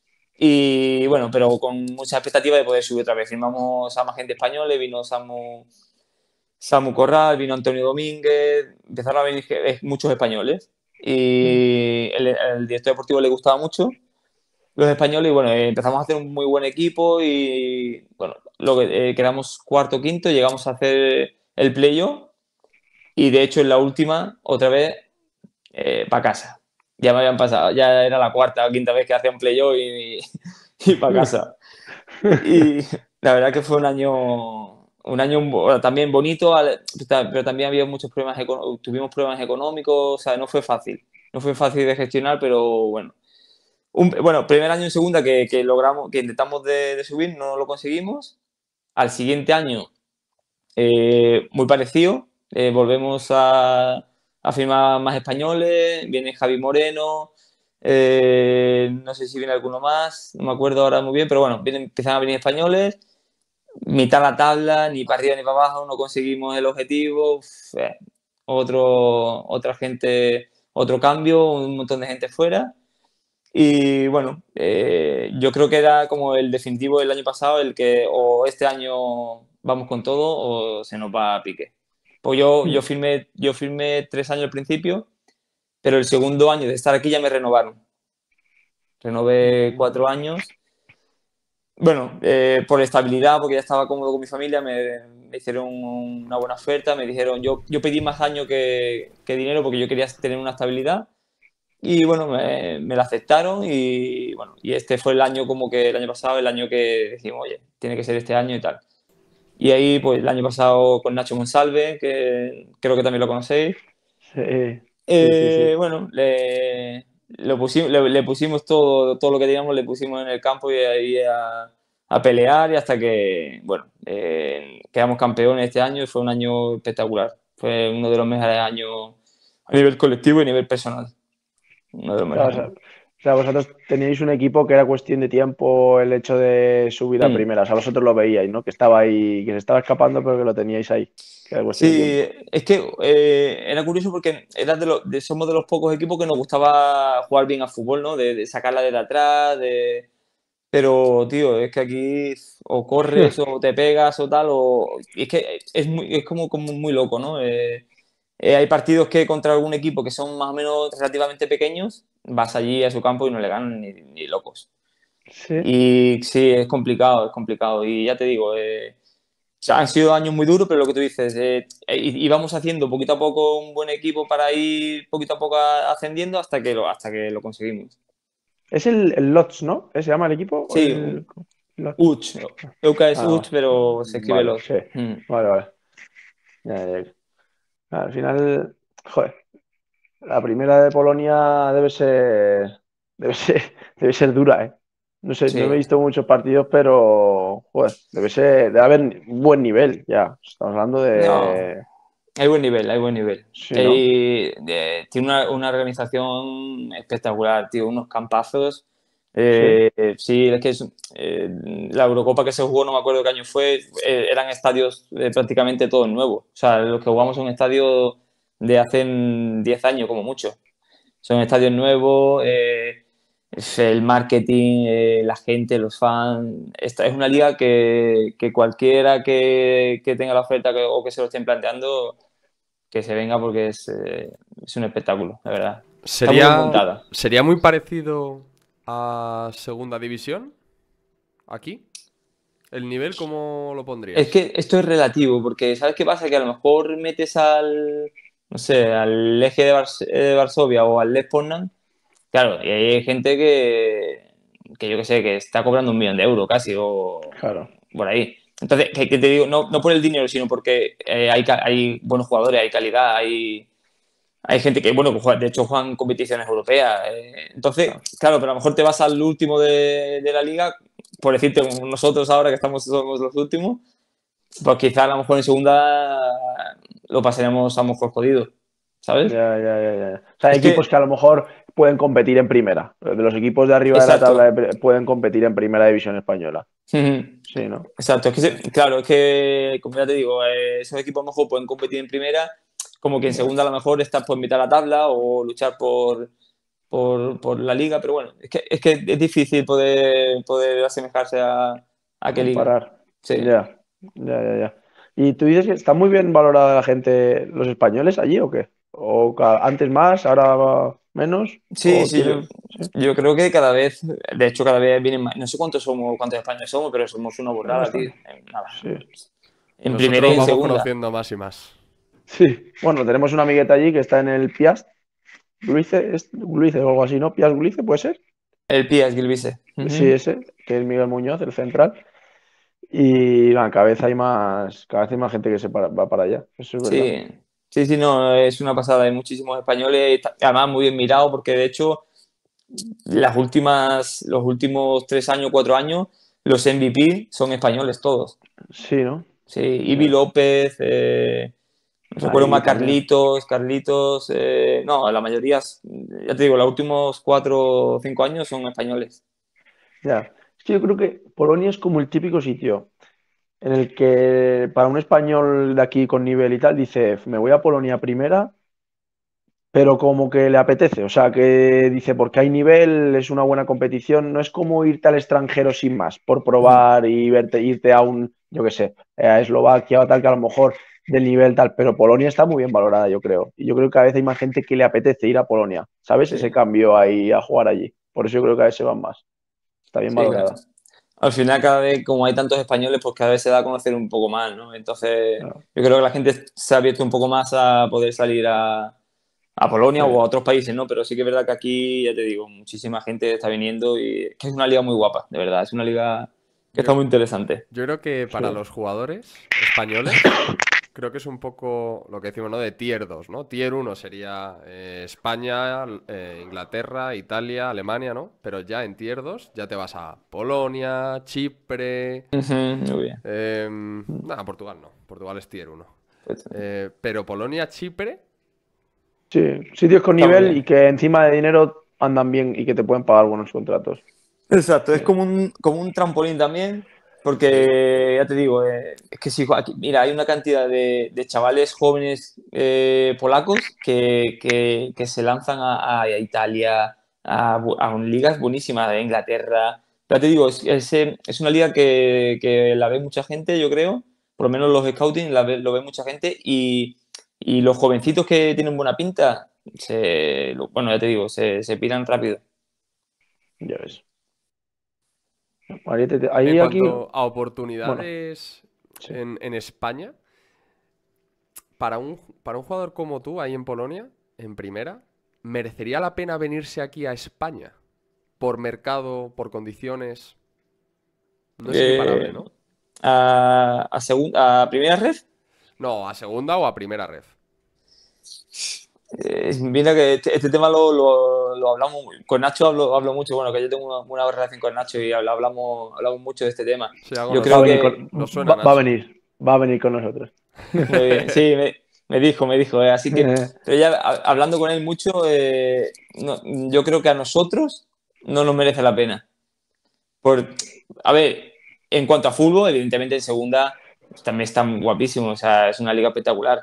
[SPEAKER 3] Y bueno, pero con mucha expectativa de poder subir otra vez. Firmamos a más gente española, vino Samu Corral, vino Antonio Domínguez, empezaron a venir muchos españoles. Y el director deportivo le gustaba mucho los españoles y bueno, empezamos a hacer un muy buen equipo y bueno, quedamos cuarto o quinto, llegamos a hacer el playoff y de hecho en la última, otra vez, para casa. Ya me habían pasado, ya era la cuarta o quinta vez que hacía un playoff y para casa. Y la verdad que fue un año también bonito, pero también había muchos problemas, tuvimos problemas económicos, o sea, no fue fácil de gestionar, pero bueno. Bueno, primer año en segunda que logramos, que intentamos de subir, no lo conseguimos. Al siguiente año, muy parecido, volvemos a firmar más españoles, viene Javi Moreno, no sé si viene alguno más, no me acuerdo ahora muy bien, pero bueno, empiezan a venir españoles, mitad de la tabla, ni para arriba ni para abajo, no conseguimos el objetivo, otra gente, otro cambio, un montón de gente fuera. Y bueno, yo creo que era como el definitivo del año pasado, el que o este año vamos con todo o se nos va a pique. Pues yo firmé 3 años al principio, pero el segundo año de estar aquí ya me renovaron. Renové 4 años. Bueno, por estabilidad, porque ya estaba cómodo con mi familia, me hicieron una buena oferta, me dijeron, yo pedí más años que dinero porque yo quería tener una estabilidad. Y bueno, me la aceptaron y bueno, y este fue el año como que el año pasado, el año que decimos, oye, tiene que ser este año y tal. Y ahí, pues el año pasado con Nacho Monsalve, que creo que también lo conocéis,
[SPEAKER 2] Sí, sí, sí, sí.
[SPEAKER 3] bueno, le pusimos todo lo que teníamos, le pusimos en el campo y ahí a pelear y hasta que, bueno, quedamos campeones este año y fue un año espectacular. Fue uno de los mejores años a nivel colectivo y a nivel personal. Uno de los
[SPEAKER 2] Claro,
[SPEAKER 3] mejores años.
[SPEAKER 2] o sea, vosotros teníais un equipo que era cuestión de tiempo el hecho de subir a
[SPEAKER 3] Mm.
[SPEAKER 2] primera. O sea, vosotros lo veíais, ¿no? Que estaba ahí, que se estaba escapando, pero que lo teníais ahí. Que era cuestión de
[SPEAKER 3] Sí,
[SPEAKER 2] tiempo.
[SPEAKER 3] es que era curioso porque somos de los pocos equipos que nos gustaba jugar bien al fútbol, ¿no? De sacarla desde atrás, pero, tío, es que aquí o corres o te pegas o tal, y es que es como muy loco, ¿no? Hay partidos que contra algún equipo que son más o menos relativamente pequeños, vas allí a su campo y no le ganan ni locos.
[SPEAKER 2] Sí.
[SPEAKER 3] Y sí, es complicado, es complicado. Y ya te digo, o sea, han sido años muy duros, pero lo que tú dices, íbamos haciendo poquito a poco un buen equipo para ir poquito a poco ascendiendo hasta que lo conseguimos.
[SPEAKER 2] Es el Lodz, ¿no? ¿Se llama el equipo? ¿O
[SPEAKER 3] Sí,
[SPEAKER 2] el Lodz?
[SPEAKER 3] Uch. Euka es Uch,
[SPEAKER 2] Ah,
[SPEAKER 3] pero se escribe
[SPEAKER 2] vale,
[SPEAKER 3] Lot.
[SPEAKER 2] sí.
[SPEAKER 3] Mm.
[SPEAKER 2] Vale, vale. Ya, ya, ya. Al final, joder. La primera de Polonia debe ser, debe ser dura, ¿eh? No sé, no he
[SPEAKER 3] Sí.
[SPEAKER 2] visto muchos partidos, pero joder, debe haber buen nivel ya. Estamos hablando
[SPEAKER 3] No,
[SPEAKER 2] de.
[SPEAKER 3] hay buen nivel, hay buen nivel.
[SPEAKER 2] Sí, ¿no?
[SPEAKER 3] Tiene una organización espectacular, tío, unos campazos.
[SPEAKER 2] Sí,
[SPEAKER 3] Sí, es que la Eurocopa que se jugó, no me acuerdo qué año fue, eran estadios prácticamente todos nuevos. O sea, los que jugamos son estadios de hace 10 años, como mucho. Son estadios nuevos, es el marketing, la gente, los fans. Esta es una liga que cualquiera que tenga la oferta o que se lo estén planteando, que se venga porque es un espectáculo, la verdad. Está muy bien
[SPEAKER 1] ¿Sería,
[SPEAKER 3] montada.
[SPEAKER 1] sería muy parecido a Segunda División aquí? ¿El nivel cómo lo
[SPEAKER 3] Es
[SPEAKER 1] pondrías?
[SPEAKER 3] que esto es relativo, porque ¿sabes qué pasa? Que a lo mejor metes no sé, al Eje de Varsovia o al Lech Poznan. Claro, y hay gente que yo qué sé, que está cobrando 1 millón de euros casi, o
[SPEAKER 2] claro.
[SPEAKER 3] por ahí. Entonces, que te digo, no por el dinero, sino porque hay buenos jugadores, hay calidad, hay gente que, bueno, que de hecho juegan competiciones europeas. Entonces,
[SPEAKER 2] Claro.
[SPEAKER 3] claro, pero a lo mejor te vas al último de la liga, por decirte, nosotros ahora que somos los últimos, pues quizá a lo mejor en segunda lo pasaremos a lo mejor jodido, ¿sabes?
[SPEAKER 2] Ya, ya, ya, ya. O sea, hay
[SPEAKER 3] Es
[SPEAKER 2] equipos que
[SPEAKER 3] que,
[SPEAKER 2] a lo mejor pueden competir en primera. De los equipos de arriba de la tabla
[SPEAKER 3] exacto.
[SPEAKER 2] pueden competir en primera división española. Sí, ¿no?
[SPEAKER 3] Exacto, es que claro, es que, como ya te digo, esos equipos a lo mejor pueden competir en primera, como que en
[SPEAKER 2] Ya,
[SPEAKER 3] segunda a lo mejor estás por mitad de la tabla o luchar por la liga, pero bueno, es que es difícil poder asemejarse a qué liga.
[SPEAKER 2] comparar.
[SPEAKER 3] Sí,
[SPEAKER 2] Ya, ya, ya, ya. ¿Y tú dices que está muy bien valorada la gente, los españoles allí o qué? ¿O antes más, ahora menos?
[SPEAKER 3] sí,
[SPEAKER 2] ¿O
[SPEAKER 3] sí,
[SPEAKER 2] tienen...? Sí,
[SPEAKER 3] yo creo que cada vez, de hecho, cada vez vienen más, no sé cuántos españoles somos, pero somos una
[SPEAKER 2] es
[SPEAKER 3] burrada, tío.
[SPEAKER 2] bastante.
[SPEAKER 3] Nada,
[SPEAKER 2] Sí,
[SPEAKER 3] en primera y
[SPEAKER 1] Nosotros
[SPEAKER 3] en
[SPEAKER 1] vamos
[SPEAKER 3] segunda.
[SPEAKER 1] conociendo más y más.
[SPEAKER 2] sí. Bueno, tenemos una amigueta allí que está en el Piast, Gluice, Gluice o algo así, ¿no? Piast Gluice, ¿puede ser?
[SPEAKER 3] El Pías Gilbise.
[SPEAKER 2] Sí, ese, que es Miguel Muñoz, el central. Y nada, cada vez hay más gente que va para allá, eso es verdad.
[SPEAKER 3] Sí, sí, sí, no, es una pasada. Hay muchísimos españoles, además muy bien mirado, porque de hecho, los últimos 3 años, 4 años, los MVP son españoles todos.
[SPEAKER 2] Sí, ¿no?
[SPEAKER 3] Sí, Ivi
[SPEAKER 2] Ya.
[SPEAKER 3] López, recuerdo
[SPEAKER 2] Ahí
[SPEAKER 3] más
[SPEAKER 2] también.
[SPEAKER 3] Carlitos, no, la mayoría, ya te digo, los últimos 4 o 5 años son españoles.
[SPEAKER 2] Ya. Es que yo creo que Polonia es como el típico sitio en el que para un español de aquí con nivel y tal dice, me voy a Polonia primera, pero como que le apetece, o sea, que dice, porque hay nivel, es una buena competición, no es como irte al extranjero sin más, por
[SPEAKER 3] Ujú.
[SPEAKER 2] probar y irte a un, yo qué sé, a Eslovaquia o tal, que a lo mejor del nivel tal, pero Polonia está muy bien valorada, yo creo, y yo creo que a veces hay más gente que le apetece ir a Polonia, ¿sabes?
[SPEAKER 3] Sí,
[SPEAKER 2] Ese cambio ahí a jugar allí, por eso yo creo que a veces van más, está bien
[SPEAKER 3] sí, claro.
[SPEAKER 2] valorada.
[SPEAKER 3] Al final, cada vez, como hay tantos españoles, pues cada vez se da a conocer un poco más, ¿no? Entonces,
[SPEAKER 2] Claro.
[SPEAKER 3] yo creo que la gente se ha abierto un poco más a poder salir a
[SPEAKER 2] Sí,
[SPEAKER 3] Polonia o a otros países, ¿no? Pero sí que es verdad que aquí, ya te digo, muchísima gente está viniendo y que es una liga muy guapa, de verdad. Es una liga que
[SPEAKER 1] Yo,
[SPEAKER 3] está muy interesante.
[SPEAKER 1] yo creo que
[SPEAKER 2] sí,
[SPEAKER 1] para los jugadores españoles, creo que es un poco lo que decimos, ¿no? De tier 2, ¿no? Tier 1 sería España, Inglaterra, Italia, Alemania, ¿no? Pero ya en tier 2 ya te vas a Polonia, Chipre.
[SPEAKER 3] Ujú, muy bien.
[SPEAKER 1] Nada, Portugal no. Portugal es tier 1.
[SPEAKER 3] Pues,
[SPEAKER 1] Pero Polonia, Chipre,
[SPEAKER 2] sí, sitios con
[SPEAKER 3] está muy
[SPEAKER 2] nivel y
[SPEAKER 3] bien.
[SPEAKER 2] que encima de dinero andan bien y que te pueden pagar buenos contratos.
[SPEAKER 3] Exacto,
[SPEAKER 2] Sí,
[SPEAKER 3] es como un trampolín también,
[SPEAKER 1] sí.
[SPEAKER 3] porque ya te digo, es que si aquí, mira, hay una cantidad de chavales jóvenes polacos que se lanzan a Italia, a ligas buenísimas de Inglaterra. Ya te digo, es una liga que la ve mucha gente, yo creo, por lo menos los scouting lo ve mucha gente, y los jovencitos que tienen buena pinta, bueno, ya te digo, se piran rápido.
[SPEAKER 2] ya ves. Mariette,
[SPEAKER 1] En
[SPEAKER 2] ahí aquí,
[SPEAKER 1] cuanto a
[SPEAKER 2] bueno,
[SPEAKER 1] oportunidades
[SPEAKER 2] sí.
[SPEAKER 1] en España, para un jugador como tú, ahí en Polonia, en primera, ¿merecería la pena venirse aquí a España? Por mercado, por condiciones. No es equiparable,
[SPEAKER 3] Eh,
[SPEAKER 1] ¿no?
[SPEAKER 3] a primera red,
[SPEAKER 1] No, a segunda o a primera red.
[SPEAKER 3] Mira que este tema lo hablamos con Nacho, hablo mucho, bueno, que yo tengo una buena relación con Nacho y hablamos mucho de este tema.
[SPEAKER 1] Sí, algo
[SPEAKER 3] Yo
[SPEAKER 2] Va a
[SPEAKER 3] creo
[SPEAKER 2] venir
[SPEAKER 3] que,
[SPEAKER 1] nos suena,
[SPEAKER 2] va a
[SPEAKER 1] Nacho.
[SPEAKER 2] venir. Va a venir con nosotros.
[SPEAKER 3] muy bien, sí, me dijo, así que, pero ya hablando con él mucho, yo creo que a nosotros no nos merece la pena. A ver, en cuanto a fútbol, evidentemente en segunda pues, también está guapísimo, o sea, es una liga espectacular.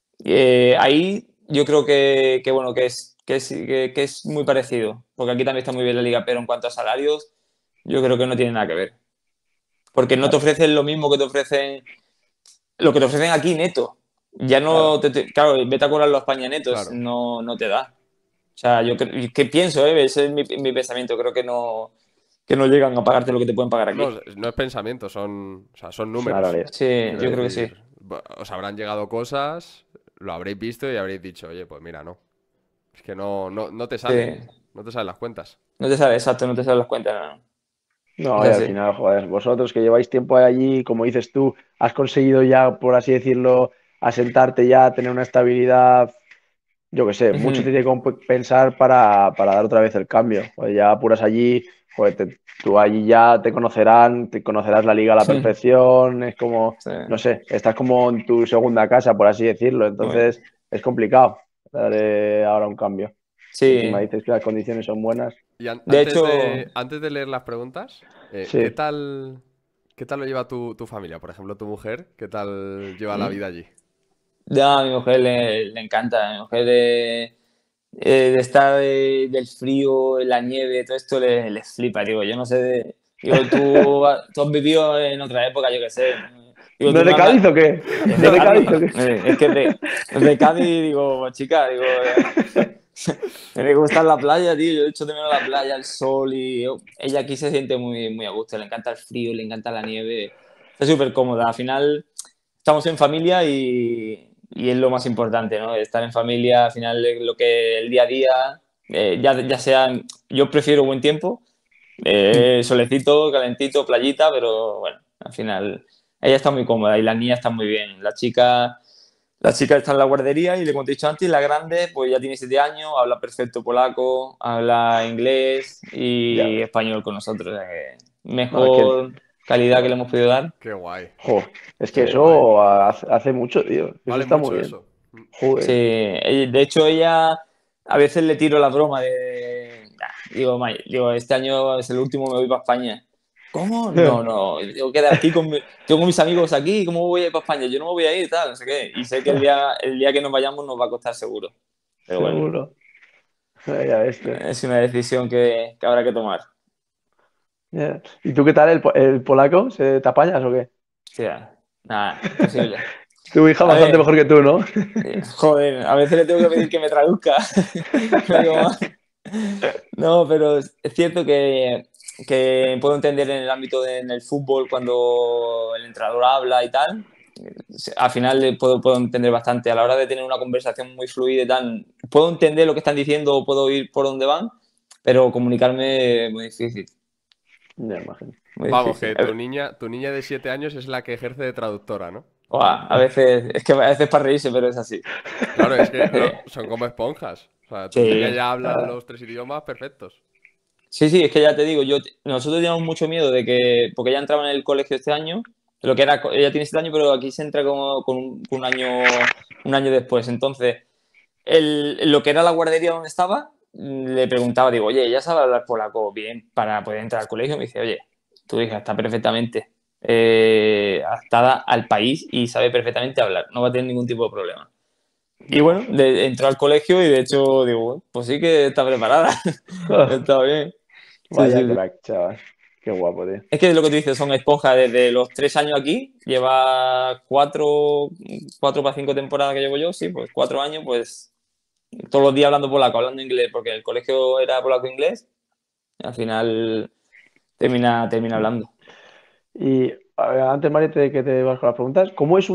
[SPEAKER 3] Ahí yo creo bueno, que es muy parecido, porque aquí también está muy bien la liga, pero en cuanto a salarios, yo creo que no tiene nada que ver. Porque no te
[SPEAKER 2] Claro,
[SPEAKER 3] ofrecen lo mismo que te ofrecen, lo que te ofrecen aquí neto. Ya no
[SPEAKER 2] claro.
[SPEAKER 3] claro, vete a cobrarlo a España netos,
[SPEAKER 1] Claro.
[SPEAKER 3] no te da. O sea, yo que pienso, ese es mi pensamiento, creo que no llegan a pagarte lo que te pueden pagar
[SPEAKER 1] No,
[SPEAKER 3] aquí.
[SPEAKER 1] no es pensamiento, o sea, son
[SPEAKER 2] Es una
[SPEAKER 1] números.
[SPEAKER 2] realidad.
[SPEAKER 3] Sí,
[SPEAKER 1] Quiero
[SPEAKER 3] yo creo que sí.
[SPEAKER 1] decir, os habrán llegado cosas, lo habréis visto y habréis dicho, oye, pues mira, no. Es que no te
[SPEAKER 3] Sí.
[SPEAKER 1] sale. No te salen las cuentas.
[SPEAKER 3] No te sale, exacto, no te salen las cuentas, no. Es
[SPEAKER 2] No, y al
[SPEAKER 3] así.
[SPEAKER 2] final, joder, vosotros que lleváis tiempo allí, como dices tú, has conseguido ya, por así decirlo, asentarte ya, tener una estabilidad, yo qué sé, mucho
[SPEAKER 3] Ujú.
[SPEAKER 2] te tiene que pensar para dar otra vez el cambio. Joder, ya apuras allí, joder, tú allí ya te conocerás la liga a la perfección, es como,
[SPEAKER 3] Sí,
[SPEAKER 2] no sé, estás como en tu segunda casa, por así decirlo,
[SPEAKER 3] muy-
[SPEAKER 2] entonces es complicado dar ahora un cambio. Si encima
[SPEAKER 3] sí.
[SPEAKER 2] dices que las condiciones son buenas,
[SPEAKER 1] Y
[SPEAKER 3] De hecho,
[SPEAKER 1] antes de leer las preguntas,
[SPEAKER 2] sí.
[SPEAKER 1] qué tal lo lleva tu familia? Por ejemplo, tu mujer, ¿qué tal lleva la
[SPEAKER 3] mm,
[SPEAKER 1] vida allí?
[SPEAKER 3] ya a mi mujer le encanta. A mi mujer de estar del frío, la nieve, todo esto le flipa. Digo, yo no sé. Digo, tú has vivido en otra época, yo qué sé. Digo,
[SPEAKER 2] ¿No
[SPEAKER 3] tú
[SPEAKER 2] es
[SPEAKER 3] me
[SPEAKER 2] de
[SPEAKER 3] hablas.
[SPEAKER 2] Cádiz o qué?
[SPEAKER 3] Es
[SPEAKER 2] ¿No
[SPEAKER 3] de
[SPEAKER 2] es de
[SPEAKER 3] Cádiz.
[SPEAKER 2] Cádiz o qué?
[SPEAKER 3] Es que de Cádiz, digo, chica, digo, me gusta la playa, tío. Yo he hecho de menos la playa, el sol y ella aquí se siente muy a gusto. Le encanta el frío, le encanta la nieve. Está súper cómoda. Al final estamos en familia y es lo más importante, ¿no? Estar en familia, al final es lo que el día a día, ya sea, yo prefiero buen tiempo, solecito, calentito, playita, pero bueno, al final ella está muy cómoda y las niñas están muy bien. La chica está en la guardería y, como te he dicho antes, la grande pues ya tiene 7 años, habla perfecto polaco, habla inglés
[SPEAKER 2] Ya
[SPEAKER 3] y
[SPEAKER 2] ves.
[SPEAKER 3] español con nosotros. O sea que
[SPEAKER 2] No, es que,
[SPEAKER 3] mejor calidad que le
[SPEAKER 2] joder,
[SPEAKER 3] hemos podido dar.
[SPEAKER 1] Qué guay,
[SPEAKER 2] jo, es que
[SPEAKER 3] Sí.
[SPEAKER 1] qué guay.
[SPEAKER 2] eso hace mucho, tío. Eso
[SPEAKER 1] Vale
[SPEAKER 2] está muy
[SPEAKER 1] mucho
[SPEAKER 2] bien.
[SPEAKER 1] eso.
[SPEAKER 3] Sí,
[SPEAKER 2] Joder.
[SPEAKER 3] de hecho ella a veces le tiro la broma de, "Nah", digo, digo, este año es el último, me voy para España. ¿Cómo? No, tengo que quedar aquí tengo con mis amigos aquí, ¿cómo voy a ir para España? Yo no me voy a ir, tal, no sé qué. Y sé que el día que nos vayamos nos va a costar seguro. Pero bueno,
[SPEAKER 2] Seguro. Ya ves, tío.
[SPEAKER 3] es una decisión que habrá que tomar.
[SPEAKER 2] Ya. ¿Y tú qué tal el polaco? ¿Se te apañas o qué?
[SPEAKER 3] Hostia, nada, imposible.
[SPEAKER 2] Tu hija
[SPEAKER 3] A
[SPEAKER 2] bastante mejor
[SPEAKER 3] ver,
[SPEAKER 2] que tú, ¿no?
[SPEAKER 3] joder, a veces le tengo que pedir que me traduzca. Le digo, no, pero es cierto que puedo entender en el ámbito en el fútbol cuando el entrenador habla y tal. Al final puedo entender bastante. A la hora de tener una conversación muy fluida y tal, puedo entender lo que están diciendo o puedo ir por donde van, pero comunicarme es muy difícil.
[SPEAKER 2] Ya imagino.
[SPEAKER 3] Muy
[SPEAKER 1] Vamos,
[SPEAKER 3] difícil.
[SPEAKER 1] que tu niña de 7 años es la que ejerce de traductora, ¿no?
[SPEAKER 3] A veces, es que a veces para reírse, pero es así.
[SPEAKER 1] Claro, es que son como esponjas. O sea, tu niña
[SPEAKER 3] Sí.
[SPEAKER 1] ya habla
[SPEAKER 2] Ah,
[SPEAKER 1] los 3 idiomas perfectos.
[SPEAKER 3] Sí, es que ya te digo, nosotros teníamos mucho miedo de que, porque ella entraba en el colegio este año, lo que era, ella tiene 7 años, pero aquí se entra como con un año después. Entonces, lo que era la guardería donde estaba, le preguntaba, digo, oye, ¿ella sabe hablar polaco bien para poder entrar al colegio? Me dice, oye, tu hija está perfectamente adaptada al país y sabe perfectamente hablar, no va a tener ningún tipo de problema. Y bueno, entró al colegio y de hecho digo, "Bueno, pues sí que está preparada,
[SPEAKER 2] ah,
[SPEAKER 3] está bien". Sí,
[SPEAKER 2] vaya
[SPEAKER 3] sí, sí.
[SPEAKER 2] crack, chaval. Qué guapo, tío.
[SPEAKER 3] Es que lo que tú dices, son esponjas desde los 3 años aquí, lleva 4 para 5 temporadas que llevo yo, sí, pues 4 años, pues todos los días hablando polaco, hablando inglés, porque el colegio era polaco-inglés, y al final termina hablando.
[SPEAKER 2] Y a ver, antes, María, de que te vas con las preguntas, ¿cómo es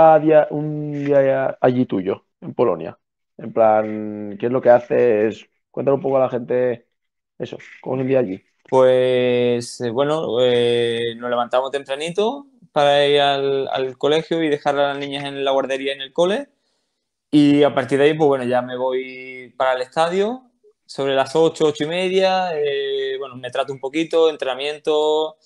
[SPEAKER 2] un día allí tuyo, en Polonia? En plan, ¿qué es lo que haces? Cuéntale un poco a la gente eso, ¿cómo es un día allí?
[SPEAKER 3] Pues bueno, nos levantamos tempranito para ir al colegio y dejar a las niñas en la guardería en el cole. Y a partir de ahí, pues bueno, ya me voy para el estadio sobre las 8, 8:30. Bueno, me trato un poquito, entrenamiento.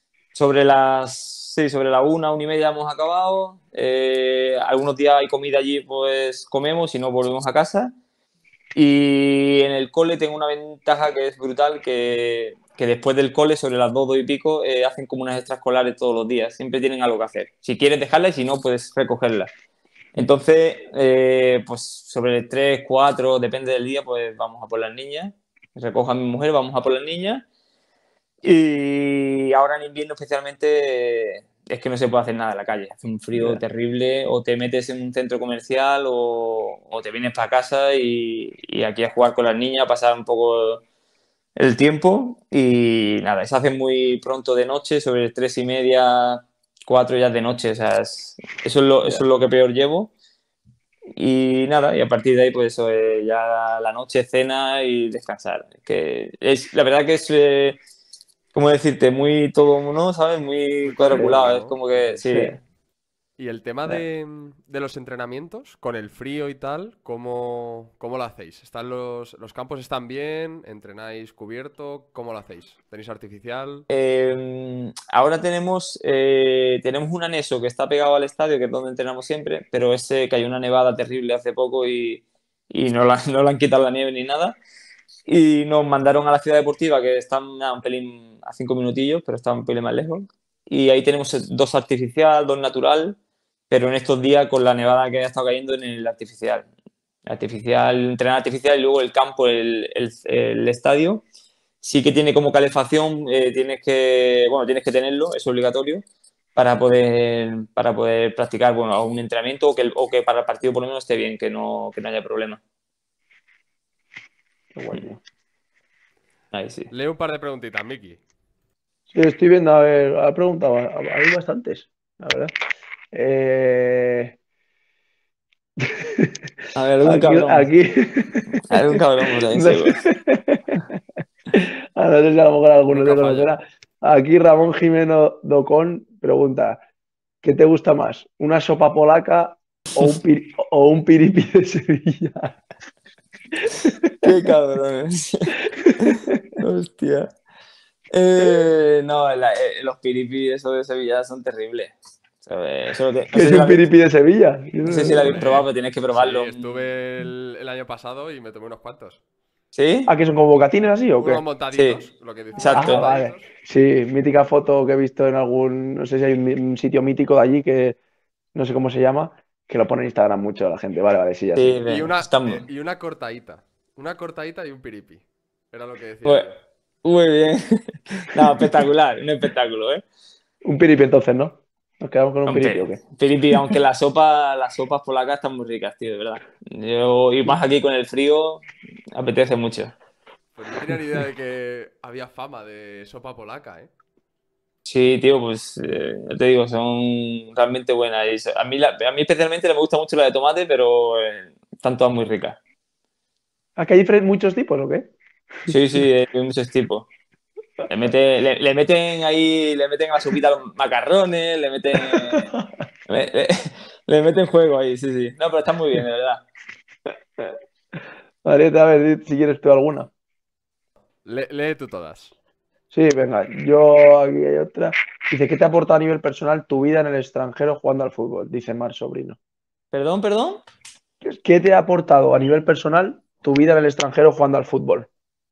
[SPEAKER 3] Sobre la 1, 1:30 hemos acabado. Algunos días hay comida allí, pues comemos, si no volvemos a casa. Y en el cole tengo una ventaja que es brutal, que después del cole, sobre las 2, 2 y pico, hacen como unas extraescolares todos los días. Siempre tienen algo que hacer. Si quieres dejarla y si no, puedes recogerla. Entonces, pues sobre 3, 4, depende del día, pues vamos a por las niñas. Recojo a mi mujer, vamos a por las niñas. Y ahora en invierno especialmente es que no se puede hacer nada en la calle. Hace un frío terrible, o te metes en un centro comercial o te vienes para casa y aquí a jugar con las niñas, a pasar un poco el tiempo. Y nada, se hace muy pronto de noche, sobre 3:30, 4 ya de noche. O sea, eso es lo que peor llevo. Y nada, y a partir de ahí, pues eso, ya la noche, cena y descansar. Que es, la verdad que es, ¿cómo decirte? Muy todo, ¿no? ¿Sabes? Muy
[SPEAKER 1] Muy cómodo,
[SPEAKER 3] cuadriculado. Es
[SPEAKER 1] ¿no?
[SPEAKER 3] como que,
[SPEAKER 1] Dices.
[SPEAKER 3] sí.
[SPEAKER 1] Y el tema de los entrenamientos, con el frío y tal, ¿cómo lo hacéis? ¿Los campos están bien? ¿Entrenáis cubierto? ¿Cómo lo hacéis? ¿Tenéis artificial?
[SPEAKER 3] Ahora tenemos un anexo que está pegado al estadio, que es donde entrenamos siempre, pero ese cayó una nevada terrible hace poco y no, no le han quitado la nieve ni nada. Y nos mandaron a la ciudad deportiva, que está un pelín a 5 minutillos, pero está un pelín más lejos. Y ahí tenemos 2 artificial, 2 natural, pero en estos días con la nevada que ha estado cayendo en el artificial. Artificial, entrenar artificial y luego el campo, el estadio. Sí que tiene como calefacción, tienes que tenerlo, es obligatorio, para poder practicar, bueno, un entrenamiento o que para el partido por lo menos esté bien, que no haya problema.
[SPEAKER 2] Qué guay, tío.
[SPEAKER 3] Ahí sí.
[SPEAKER 1] Leo un par de preguntitas, Miki.
[SPEAKER 2] Sí, estoy viendo, a ver, ha preguntado, hay bastantes, la verdad.
[SPEAKER 3] A ver, algún
[SPEAKER 2] Aquí,
[SPEAKER 3] cabrón.
[SPEAKER 2] aquí.
[SPEAKER 3] Algún cabrón por ahí,
[SPEAKER 2] No
[SPEAKER 3] seguro.
[SPEAKER 2] sé. No sé si a lo mejor alguno
[SPEAKER 1] Nunca
[SPEAKER 2] te
[SPEAKER 1] falla.
[SPEAKER 2] conocerá. Aquí Ramón Jimeno Docón pregunta, ¿qué te gusta más? ¿Una sopa polaca o un piripi de Sevilla?
[SPEAKER 3] Qué cabrón. Hostia. No, los piripis eso de Sevilla son terribles. ¿Sabes?
[SPEAKER 2] ¿Qué es un piripi de Sevilla?
[SPEAKER 3] No sé si lo habéis probado,
[SPEAKER 1] Hombre,
[SPEAKER 3] pero tienes que
[SPEAKER 1] sí,
[SPEAKER 3] probarlo.
[SPEAKER 1] estuve el año pasado y me tomé unos cuantos.
[SPEAKER 3] ¿Sí?
[SPEAKER 2] ¿Ah, que son como bocatines así o
[SPEAKER 1] Unos
[SPEAKER 2] qué?
[SPEAKER 3] Sí,
[SPEAKER 1] montaditos, lo que decimos, unos
[SPEAKER 2] Ah,
[SPEAKER 3] exacto.
[SPEAKER 2] vale.
[SPEAKER 1] montaditos.
[SPEAKER 2] Sí, mítica foto que he visto en algún, no sé si hay un sitio mítico de allí que no sé cómo se llama, que lo pone en Instagram mucho la gente. Vale, vale, sí, ya sé.
[SPEAKER 3] Sí,
[SPEAKER 1] Y una cortadita. Una cortadita y un piripi. Era lo que decía
[SPEAKER 3] Muy,
[SPEAKER 1] yo.
[SPEAKER 3] muy bien. No, espectacular, un espectáculo, ¿eh?
[SPEAKER 2] Un piripi entonces, ¿no? ¿Nos quedamos con un piripi o
[SPEAKER 3] Aunque,
[SPEAKER 2] qué?
[SPEAKER 3] piripi, aunque las sopas polacas están muy ricas, tío, de verdad. Y más aquí con el frío, apetece mucho.
[SPEAKER 1] Pues no tenía ni idea de que había fama de sopa polaca, ¿eh?
[SPEAKER 3] Sí, tío, pues ya te digo, son realmente buenas. A mí especialmente me gusta mucho la de tomate, pero están todas muy ricas.
[SPEAKER 2] ¿Aquí hay muchos tipos o qué?
[SPEAKER 3] Sí, sí, hay muchos tipos. Le meten ahí, le meten a la sopita los macarrones, le, le- le meten juego ahí, sí, sí. No, pero está muy bien, de verdad.
[SPEAKER 2] Marieta, a ver si quieres tú alguna.
[SPEAKER 1] Lee tú todas.
[SPEAKER 2] Sí, venga, yo aquí hay otra. Dice, ¿qué te aporta a nivel personal tu vida en el extranjero jugando al fútbol? Dice Mar Sobrino.
[SPEAKER 3] Perdón, perdón.
[SPEAKER 2] ¿Qué te ha aportado a nivel personal tu vida en el extranjero jugando al fútbol?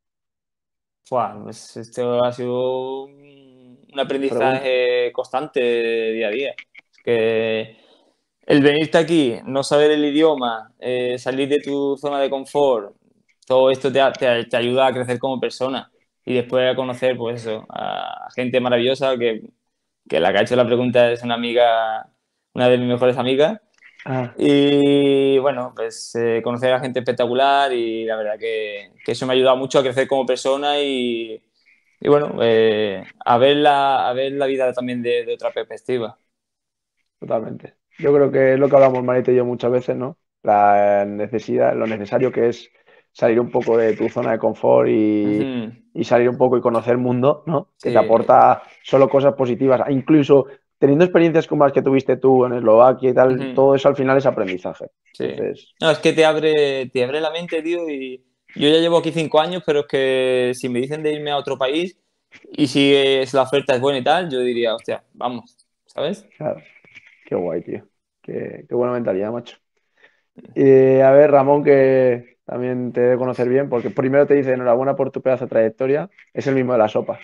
[SPEAKER 3] Buah, pues esto ha sido un
[SPEAKER 2] Pregunta.
[SPEAKER 3] aprendizaje constante día a día. Que el venirte aquí, no saber el idioma, salir de tu zona de confort, todo esto te ayuda a crecer como persona y después a conocer, pues eso, a gente maravillosa que la que ha hecho la pregunta es una amiga, una de mis mejores amigas.
[SPEAKER 2] Ah,
[SPEAKER 3] Y bueno, pues conocer a gente espectacular y la verdad que eso me ha ayudado mucho a crecer como persona y bueno, a ver la vida también de otra perspectiva.
[SPEAKER 2] totalmente. Yo creo que es lo que hablamos Marita y yo muchas veces, ¿no? La necesidad, lo necesario que es salir un poco de tu zona de confort
[SPEAKER 3] Ujú.
[SPEAKER 2] y salir un poco y conocer el mundo, ¿no? Que te
[SPEAKER 3] Sí,
[SPEAKER 2] aporta solo cosas positivas. Incluso teniendo experiencias como las que tuviste tú en Eslovaquia y tal,
[SPEAKER 3] Ujú.
[SPEAKER 2] todo eso al final es aprendizaje.
[SPEAKER 3] Sí.
[SPEAKER 2] Entonces,
[SPEAKER 3] No, es que te abre la mente, tío, y yo ya llevo aquí 5 años, pero es que si me dicen de irme a otro país y si la oferta es buena y tal, yo diría, hostia, vamos, ¿sabes?
[SPEAKER 2] claro, qué guay, tío. Qué buena mentalidad, macho. A ver, Ramón, que también te debe conocer bien, porque primero te dice enhorabuena por tu pedazo de trayectoria, es el mismo de la sopa.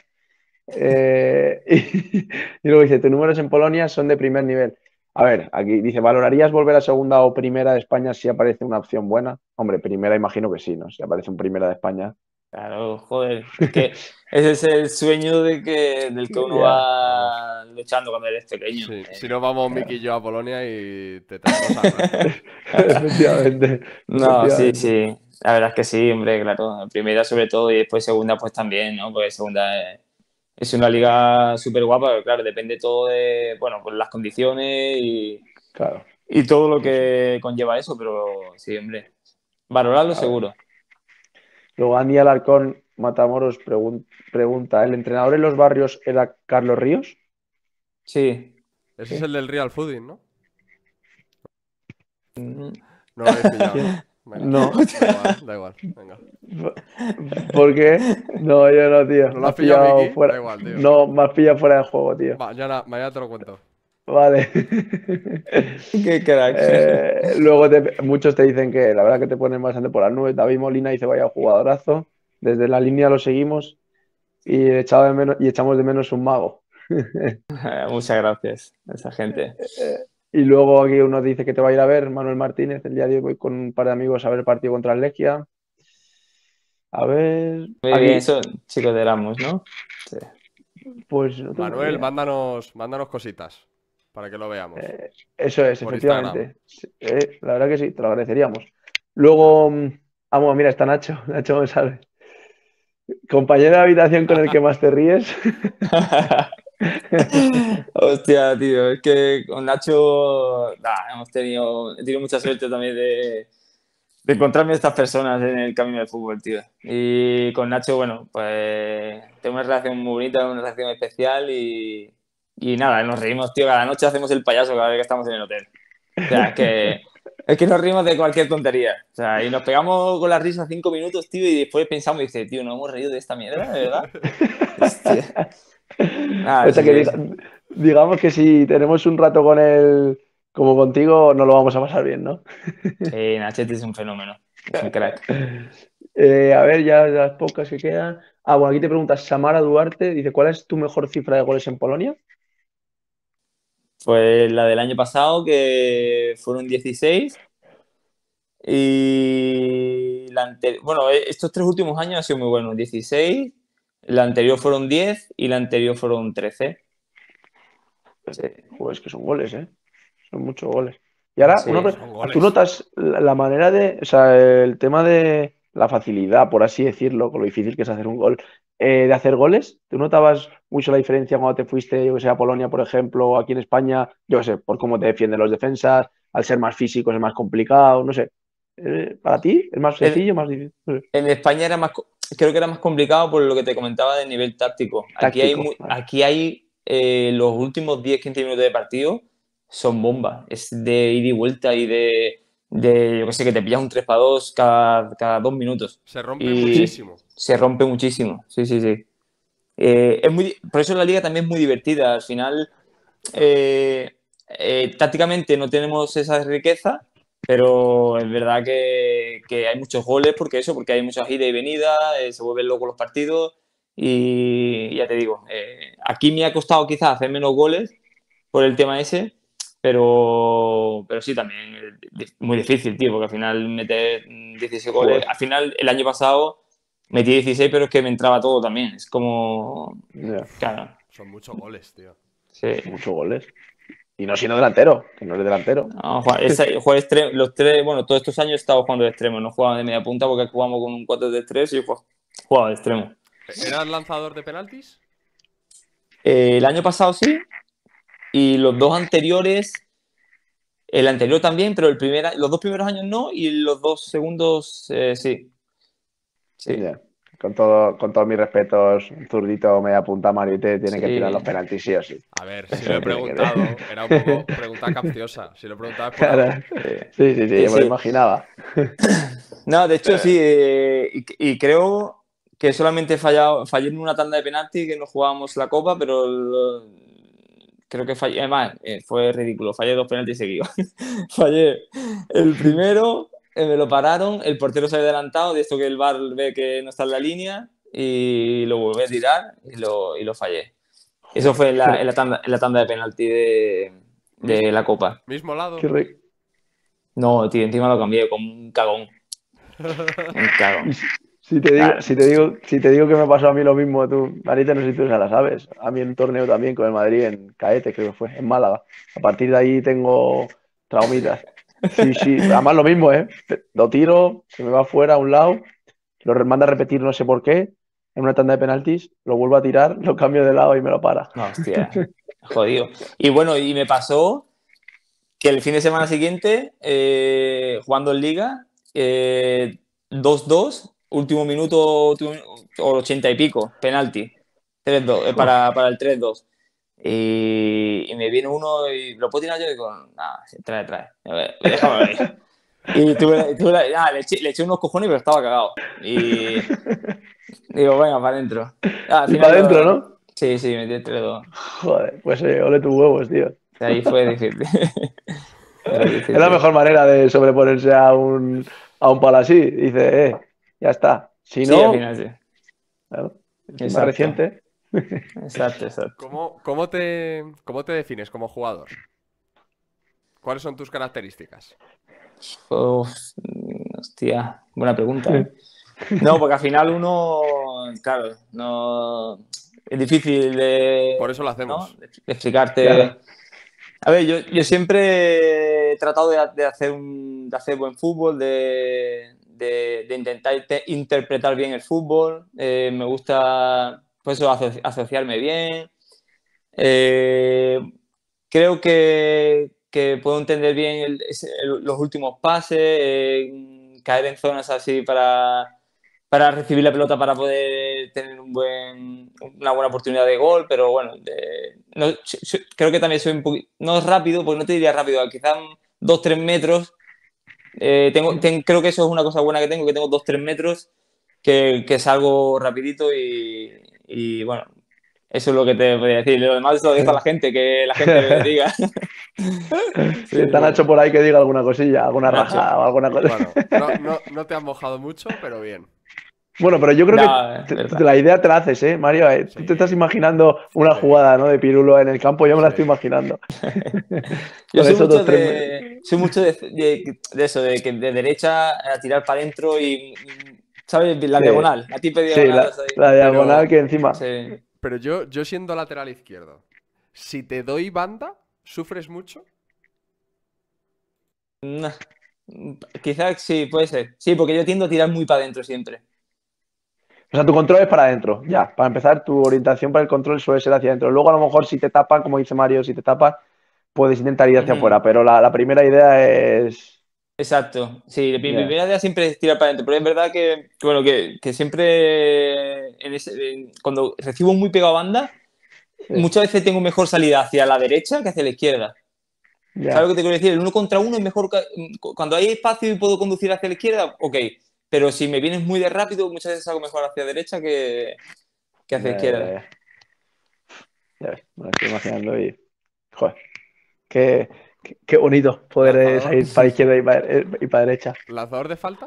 [SPEAKER 2] Y luego dice, tus números en Polonia son de primer nivel. A ver, aquí dice, ¿valorarías volver a segunda o primera de España si aparece una opción buena? Hombre, primera imagino que sí, ¿no? Si aparece un primera de España.
[SPEAKER 3] Claro, joder, es que ese es el sueño del que uno
[SPEAKER 2] Ya,
[SPEAKER 1] Vamos.
[SPEAKER 3] va luchando cuando eres pequeño.
[SPEAKER 1] Sí, si no vamos Miki y yo a Polonia y te traemos a rato.
[SPEAKER 2] efectivamente,
[SPEAKER 3] No, sí,
[SPEAKER 2] efectivamente.
[SPEAKER 3] sí, la verdad es que sí, hombre, claro, primera sobre todo y después segunda pues también, ¿no? Porque segunda es una liga súper guapa, pero claro, depende todo de, bueno, pues las condiciones
[SPEAKER 2] Claro,
[SPEAKER 3] y todo lo
[SPEAKER 2] sí, sí.
[SPEAKER 3] que conlleva eso, pero sí, hombre, valorarlo
[SPEAKER 2] A ver.
[SPEAKER 3] seguro.
[SPEAKER 2] Luego Andy Alarcón Matamoros pregunta, ¿el entrenador en los barrios era Carlos Ríos?
[SPEAKER 3] Sí.
[SPEAKER 1] Ese es
[SPEAKER 2] Sí.
[SPEAKER 1] el del Real Fooding, ¿no?
[SPEAKER 3] Mm.
[SPEAKER 1] No lo habéis pillado, ¿no?
[SPEAKER 2] ¿Quién?
[SPEAKER 1] Venga,
[SPEAKER 2] No.
[SPEAKER 1] da igual, venga.
[SPEAKER 2] ¿Por qué? No, yo no, tío.
[SPEAKER 1] ¿No lo
[SPEAKER 2] Me
[SPEAKER 1] has
[SPEAKER 2] has
[SPEAKER 1] pillado,
[SPEAKER 2] pillado
[SPEAKER 1] Miki? Da
[SPEAKER 2] fuera.
[SPEAKER 1] igual, tío.
[SPEAKER 2] No, me has pillado fuera de juego, tío.
[SPEAKER 1] Va, mañana te lo cuento.
[SPEAKER 2] Vale.
[SPEAKER 3] Qué crack.
[SPEAKER 2] Luego muchos te dicen que la verdad que te ponen bastante por las nubes. David Molina dice, vaya jugadorazo. Desde la línea lo seguimos y echamos de menos un mago.
[SPEAKER 3] Muchas gracias a esa gente.
[SPEAKER 2] Y luego aquí uno dice que te va a ir a ver, Manuel Martínez. El día de hoy voy con un par de amigos a ver el partido contra el Lechia. A ver,
[SPEAKER 3] Muy bien,
[SPEAKER 2] aquí,
[SPEAKER 3] eso, chicos de Erasmus, ¿no? Sí.
[SPEAKER 2] pues no tengo ni
[SPEAKER 1] Manuel,
[SPEAKER 2] idea.
[SPEAKER 1] mándanos cositas para que lo veamos.
[SPEAKER 2] Eso es,
[SPEAKER 1] Por Instagram.
[SPEAKER 2] efectivamente. Sí, la verdad que sí, te lo agradeceríamos. Luego, vamos, mira, está Nacho, Nacho González. Compañero de habitación con el que más te ríes.
[SPEAKER 3] Hostia, tío, es que con Nacho he tenido mucha suerte también de encontrarme a estas personas en el camino del fútbol, tío. Y con Nacho, bueno, pues tengo una relación muy bonita, una relación especial y nada, nos reímos, tío, cada noche hacemos el payaso cada vez que estamos en el hotel. O sea, es que nos reímos de cualquier tontería. O sea, y nos pegamos con la risa 5 minutos, tío, y después pensamos y dice, tío, ¿no hemos reído de esta mierda, de verdad? Hostia.
[SPEAKER 2] O
[SPEAKER 3] Nada,
[SPEAKER 2] sea
[SPEAKER 3] sí
[SPEAKER 2] que
[SPEAKER 3] que...
[SPEAKER 2] digamos que si tenemos un rato con él como contigo, nos lo vamos a pasar bien, ¿no?
[SPEAKER 3] Sí, Nachete es un fenómeno, es un crack.
[SPEAKER 2] A ver, ya las pocas que quedan. Ah, bueno, aquí te preguntas, Samara Duarte dice, ¿cuál es tu mejor cifra de goles en Polonia?
[SPEAKER 3] Pues la del año pasado, que fueron 16, y bueno, estos 3 últimos años han sido muy buenos, 16, la anterior fueron 10 y la anterior fueron 13. Sí,
[SPEAKER 2] Pues que son goles, ¿eh? Son muchos goles. Y ahora,
[SPEAKER 3] sí.
[SPEAKER 1] Son
[SPEAKER 2] ¿tú
[SPEAKER 1] goles.
[SPEAKER 2] notas la manera de, o sea, el tema de la facilidad, por así decirlo, con lo difícil que es hacer un gol, de hacer goles? ¿Tú notabas mucho la diferencia cuando te fuiste, yo que sé, a Polonia, por ejemplo, o aquí en España, yo que sé, por cómo te defienden los defensas, al ser más físicos es más complicado, no sé. ¿Para ti es más
[SPEAKER 3] En,
[SPEAKER 2] sencillo, más difícil? No sé.
[SPEAKER 3] en España creo que era más complicado por lo que te comentaba del nivel táctico. Aquí hay,
[SPEAKER 2] Táctico, vale.
[SPEAKER 3] los últimos 10-15 minutos de partido son bombas. Es de ida y vuelta y yo qué sé, que te pillas un 3-2 cada 2 minutos.
[SPEAKER 1] Se rompe
[SPEAKER 3] Y
[SPEAKER 2] Sí,
[SPEAKER 1] muchísimo.
[SPEAKER 3] se rompe muchísimo. Sí, sí, sí. Por eso la liga también es muy divertida. Al final, eh, tácticamente no tenemos esa riqueza, pero es verdad que hay muchos goles porque hay muchas idas y venidas, se vuelven locos los partidos y ya te digo, aquí me ha costado quizás hacer menos goles por el tema ese, pero sí también es muy difícil, tío, porque al final meter 16 goles,
[SPEAKER 2] joder,
[SPEAKER 3] al final el año pasado metí 16, pero es que me entraba todo también, es como,
[SPEAKER 2] ya,
[SPEAKER 3] claro,
[SPEAKER 1] Son muchos goles, tío.
[SPEAKER 3] sí.
[SPEAKER 2] muchos goles. Y no siendo delantero, que no eres delantero.
[SPEAKER 3] No, juega extremo, los tres, bueno, todos estos años he estado jugando de extremo, no jugaba de media punta porque jugamos con un 4-3-3 y jugaba de extremo.
[SPEAKER 1] ¿Eras lanzador de penaltis?
[SPEAKER 3] El año pasado sí, y los dos anteriores, el anterior también, pero los 2 primeros años no, y los 2 segundos sí. Sí.
[SPEAKER 2] Ya. con todos mis respetos, un zurdito media punta, Mariette tiene que
[SPEAKER 3] Sí.
[SPEAKER 2] tirar los penaltis sí o sí.
[SPEAKER 1] A ver, si lo he preguntado, era un poco pregunta capciosa. Si lo preguntabas por
[SPEAKER 2] Claro.
[SPEAKER 1] algo.
[SPEAKER 2] Sí,
[SPEAKER 3] Sí,
[SPEAKER 2] me lo
[SPEAKER 3] sí.
[SPEAKER 2] imaginaba.
[SPEAKER 3] No, de hecho sí, y creo que solamente fallé en una tanda de penalti que no jugábamos la Copa, pero creo que fallé, además fue ridículo, fallé 2 penaltis seguidos. Fallé el primero, me lo pararon, el portero se había adelantado, de esto que el VAR ve que no está en la línea, y lo volví a tirar y lo fallé. Eso fue en la tanda de penalti de la Copa.
[SPEAKER 1] Mismo lado.
[SPEAKER 2] Qué re-
[SPEAKER 3] No, tío, encima lo cambié como un cagón. Un cagón.
[SPEAKER 2] Si te digo que me pasó a mí lo mismo, tú, Marita, no sé si tú ya la sabes. A mí en un torneo también con el Madrid, en Caete, creo que fue, en Málaga. A partir de ahí tengo traumitas. Sí, además lo mismo, ¿eh? Lo tiro, se me va fuera a un lado, lo manda a repetir no sé por qué, en una tanda de penaltis, lo vuelvo a tirar, lo cambio de lado y me lo para.
[SPEAKER 3] No, hostia, jodido. Y bueno, y me pasó que el fin de semana siguiente, jugando en Liga, 2-2, último minuto, o 80 y pico, penalti, 3-2, para el 3-2. Y me viene uno y lo puedo tirar yo y digo, nada, trae. A ver, déjame ver. Y le eché unos cojones, pero estaba cagado. Y digo, venga, para adentro. Al
[SPEAKER 2] Y
[SPEAKER 3] final
[SPEAKER 2] para adentro, ¿no?
[SPEAKER 3] Sí, metí el 3-2.
[SPEAKER 2] Joder, pues ole tus huevos, tío.
[SPEAKER 3] Ahí fue difícil.
[SPEAKER 2] Es la mejor manera de sobreponerse a un palo así. Dice, ya está. Si
[SPEAKER 3] Sí, al
[SPEAKER 2] no,
[SPEAKER 3] final sí.
[SPEAKER 2] claro, encima
[SPEAKER 3] Exacto.
[SPEAKER 2] reciente.
[SPEAKER 3] Exacto.
[SPEAKER 1] ¿Cómo te defines como jugador? ¿Cuáles son tus características?
[SPEAKER 3] Hostia, buena pregunta, ¿eh? No, porque al final uno, claro, no es difícil
[SPEAKER 1] Por eso lo hacemos.
[SPEAKER 3] ¿no? de explicarte.
[SPEAKER 2] Claro.
[SPEAKER 3] A ver, yo siempre he tratado de hacer buen fútbol, de intentar interpretar bien el fútbol. Me gusta, pues eso, asociarme bien. Creo que puedo entender bien los últimos pases, caer en zonas así para recibir la pelota para poder tener una buena oportunidad de gol, pero bueno, creo que también soy un poquito, no rápido, porque no te diría rápido, quizás 2-3 metros. Creo que eso es una cosa buena que tengo 2-3 metros, que salgo rapidito y bueno, eso es lo que te podría decir. Lo demás lo dejo a la gente, que la gente me diga.
[SPEAKER 2] Si está Nacho por ahí que diga alguna cosilla, alguna
[SPEAKER 3] Nacho.
[SPEAKER 2] rajada o alguna cosa.
[SPEAKER 1] Bueno, no te has mojado mucho, pero bien.
[SPEAKER 2] Bueno, pero yo creo
[SPEAKER 3] No,
[SPEAKER 2] que la idea te la haces, ¿eh, Mario? Tú te estás imaginando una jugada, ¿no? De Pirulo en el campo, yo me la estoy imaginando.
[SPEAKER 3] Yo soy
[SPEAKER 2] esos
[SPEAKER 3] mucho,
[SPEAKER 2] dos, tres
[SPEAKER 3] soy mucho de eso, de que de derecha a tirar para adentro y, ¿sabes? La
[SPEAKER 2] Sí.
[SPEAKER 3] diagonal, la tipe
[SPEAKER 2] Sí,
[SPEAKER 3] diagonal.
[SPEAKER 2] la diagonal que encima.
[SPEAKER 3] Sí.
[SPEAKER 1] Pero yo siendo lateral izquierdo, si te doy banda, ¿sufres mucho?
[SPEAKER 3] Nah. Quizás sí, puede ser. Sí, porque yo tiendo a tirar muy para adentro siempre.
[SPEAKER 2] O sea, tu control es para adentro, ya. Para empezar, tu orientación para el control suele ser hacia adentro. Luego, a lo mejor, si te tapan, como dice Mario, si te tapan, puedes intentar ir hacia afuera. Pero la primera idea es...
[SPEAKER 3] Exacto, sí, mi primera idea siempre es tirar para adentro, pero es verdad bueno, que siempre cuando recibo muy pegado a banda, muchas veces tengo mejor salida hacia la derecha que hacia la izquierda.
[SPEAKER 2] Ya.
[SPEAKER 3] ¿Sabes lo que te quiero decir? El 1 contra 1 es mejor cuando hay espacio y puedo conducir hacia la izquierda, ok, pero si me vienes muy de rápido, muchas veces hago mejor hacia la derecha que hacia la izquierda.
[SPEAKER 2] Ya ves, me lo estoy imaginando y... Joder, qué bonito poder salir para izquierda y para derecha.
[SPEAKER 1] ¿Lanzador de falta?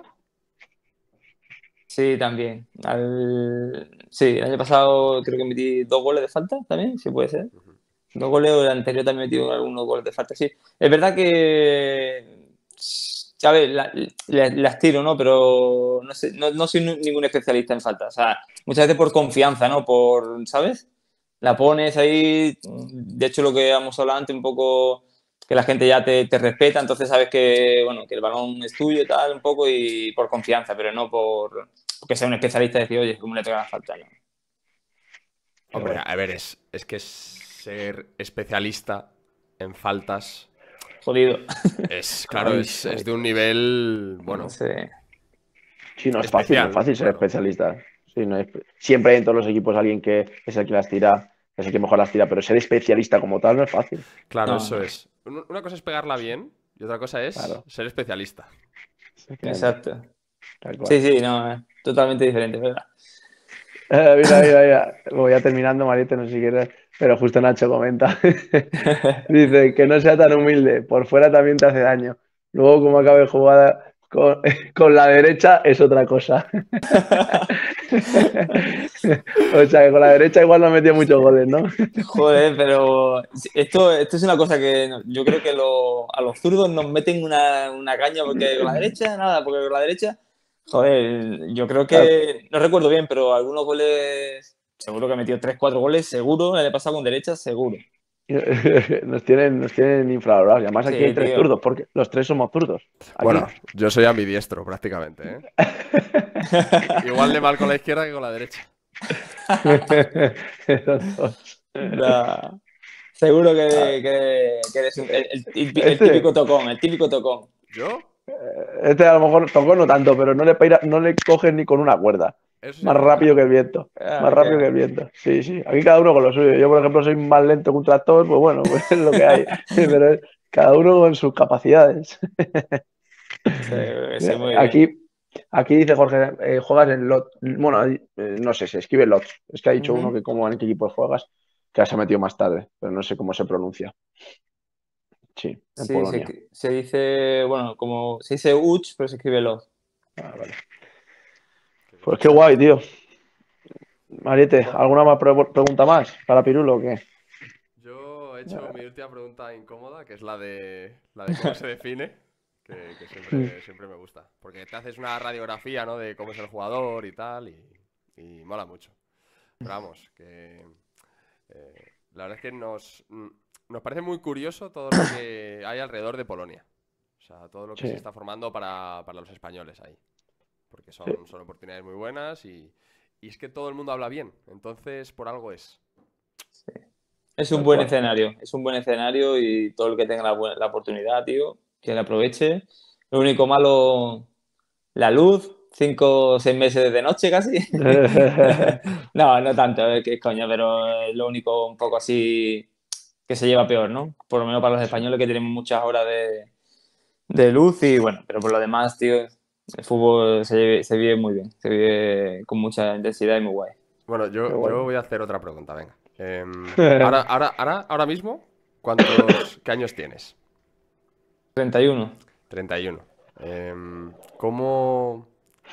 [SPEAKER 3] Sí, también. Sí, el año pasado creo que metí 2 goles de falta también, sí puede ser. 2 goles, o el anterior también he metido algunos goles de falta, sí. Es verdad que, a ver, las tiro, ¿no? Pero no sé, no soy ningún especialista en falta. O sea, muchas veces por confianza, ¿no? ¿Sabes? La pones ahí, de hecho lo que hemos hablado antes, un poco que la gente ya te respeta, entonces sabes que, bueno, que el balón es tuyo y tal, un poco, y por confianza, pero no porque sea un especialista y decir, oye, ¿cómo le pega la falta? No.
[SPEAKER 1] Hombre, a ver, es que ser especialista en faltas
[SPEAKER 3] Jodido.
[SPEAKER 1] claro, es de un nivel, bueno,
[SPEAKER 3] No sé.
[SPEAKER 2] Sí, no es
[SPEAKER 1] especial,
[SPEAKER 2] fácil, no es fácil ser
[SPEAKER 1] claro.
[SPEAKER 2] especialista. Sí, no siempre hay en todos los equipos alguien que es el que las tira, es el que mejor las tira, pero ser especialista como tal no es fácil.
[SPEAKER 1] Claro,
[SPEAKER 3] No,
[SPEAKER 1] eso
[SPEAKER 3] no.
[SPEAKER 1] es. Una cosa es pegarla bien y otra cosa es
[SPEAKER 2] Claro,
[SPEAKER 1] ser especialista.
[SPEAKER 2] efectivamente,
[SPEAKER 3] Exacto.
[SPEAKER 2] tal
[SPEAKER 3] Sí,
[SPEAKER 2] cual.
[SPEAKER 3] sí, no, es totalmente diferente, ¿verdad?
[SPEAKER 2] Mira. Voy ya terminando, Mariette, no sé si quieres, pero justo Nacho comenta. Dice que no sea tan humilde, por fuera también te hace daño. Luego, como acabe jugada con la derecha, es otra cosa. O sea, que con la derecha igual no metió muchos goles, ¿no?
[SPEAKER 3] Joder, pero esto es una cosa que yo creo que a los zurdos nos meten una caña porque con la derecha, nada, porque con la derecha, joder, yo creo que, no recuerdo bien, pero algunos goles, seguro que metió 3 4 goles, seguro, le he pasado con derecha, seguro.
[SPEAKER 2] Nos tienen infravalorados. Y además aquí hay
[SPEAKER 3] Sí,
[SPEAKER 2] tres
[SPEAKER 3] tío.
[SPEAKER 2] zurdos, porque los tres somos zurdos. Aquí.
[SPEAKER 1] Bueno, yo soy ambidiestro prácticamente, ¿eh? Igual de mal con la izquierda que con la derecha.
[SPEAKER 2] Esos dos.
[SPEAKER 3] Da- seguro
[SPEAKER 2] Ah,
[SPEAKER 3] que eres el típico
[SPEAKER 2] Este,
[SPEAKER 3] tocón, el típico tocón.
[SPEAKER 1] ¿Yo?
[SPEAKER 2] este a lo mejor tocó no tanto, pero no le coges ni con una cuerda.
[SPEAKER 1] Eso sí
[SPEAKER 2] Más
[SPEAKER 1] es verdad.
[SPEAKER 2] rápido que el viento. Más
[SPEAKER 3] Ah,
[SPEAKER 2] rápido que el viento. Sí, sí. Aquí cada uno con lo suyo. Yo, por ejemplo, soy más lento que un tractor, pues bueno, pues es lo que hay. Pero cada uno con sus capacidades.
[SPEAKER 3] sí, muy bien.
[SPEAKER 2] Aquí dice Jorge, juegas en LOT. Bueno, no sé, se escribe LOT. Es que ha dicho uno
[SPEAKER 3] Ujú.
[SPEAKER 2] que como en qué equipo juegas, que se ha metido más tarde, pero no sé cómo se pronuncia. Sí, en
[SPEAKER 3] Sí,
[SPEAKER 2] Polonia.
[SPEAKER 3] se dice, bueno, como se dice Uch, pero se escribe Love.
[SPEAKER 2] Ah, vale.
[SPEAKER 1] Qué bien.
[SPEAKER 2] Pues qué guay, tío. Mariette, ¿alguna más pregunta más para Pirulo o qué?
[SPEAKER 1] Yo he hecho mi última pregunta incómoda, que es la de cómo se define, que siempre me gusta. Porque te haces una radiografía, ¿no? De cómo es el jugador y tal, y mola mucho. Pero vamos, que la verdad es que nos parece muy curioso todo lo que hay alrededor de Polonia. O sea, todo lo que se
[SPEAKER 2] Sí,
[SPEAKER 1] está formando para los españoles ahí. Porque
[SPEAKER 2] sí.
[SPEAKER 1] son oportunidades muy buenas y es que todo el mundo habla bien. Entonces, por algo es.
[SPEAKER 3] Es un
[SPEAKER 2] Tal
[SPEAKER 3] buen
[SPEAKER 2] cual.
[SPEAKER 3] escenario, es un buen escenario y todo el que tenga la oportunidad, tío, que la aproveche. Lo único malo, la luz, 5 o 6 meses de noche casi. No, no tanto, que es coña, pero es lo único un poco así que se lleva peor, ¿no? Por lo menos para los
[SPEAKER 2] Sí.
[SPEAKER 3] españoles que tenemos muchas horas de luz y bueno, pero por lo demás, tío, el fútbol se vive muy bien, se vive con mucha intensidad y muy guay.
[SPEAKER 1] Bueno,
[SPEAKER 2] Qué
[SPEAKER 1] yo
[SPEAKER 2] guay.
[SPEAKER 1] voy a hacer otra pregunta, venga. Ahora mismo, ¿qué años tienes?
[SPEAKER 3] 31.
[SPEAKER 1] 31. ¿Cómo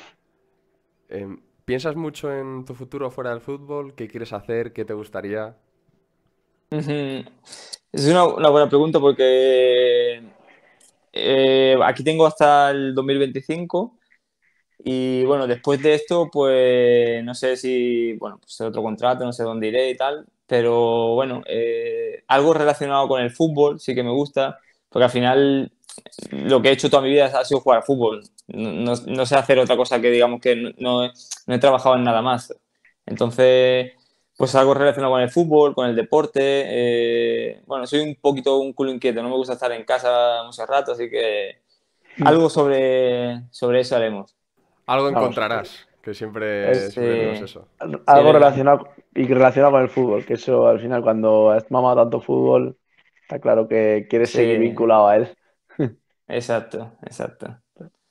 [SPEAKER 1] piensas mucho en tu futuro fuera del fútbol? ¿Qué quieres hacer? ¿Qué te gustaría?
[SPEAKER 3] Ujú. Es una buena pregunta porque aquí tengo hasta el 2025 y bueno, después de esto, pues no sé si, bueno, pues otro contrato, no sé dónde iré y tal, pero bueno, algo relacionado con el fútbol sí que me gusta, porque al final lo que he hecho toda mi vida ha sido jugar al fútbol. No sé hacer otra cosa que digamos que no he trabajado en nada más. Entonces, pues algo relacionado con el fútbol, con el deporte. Bueno, soy un poquito un culo inquieto, no me gusta estar en casa mucho rato, así que algo sobre eso haremos.
[SPEAKER 1] Algo
[SPEAKER 2] Vamos,
[SPEAKER 1] encontrarás, que siempre,
[SPEAKER 2] es
[SPEAKER 1] siempre decimos
[SPEAKER 3] Sí,
[SPEAKER 1] eso.
[SPEAKER 3] sí, es
[SPEAKER 2] algo
[SPEAKER 3] verdad.
[SPEAKER 2] relacionado con el fútbol, que eso al final cuando has mamado tanto fútbol, está claro que quieres
[SPEAKER 3] Sí,
[SPEAKER 2] seguir vinculado a él.
[SPEAKER 3] exacto, exacto.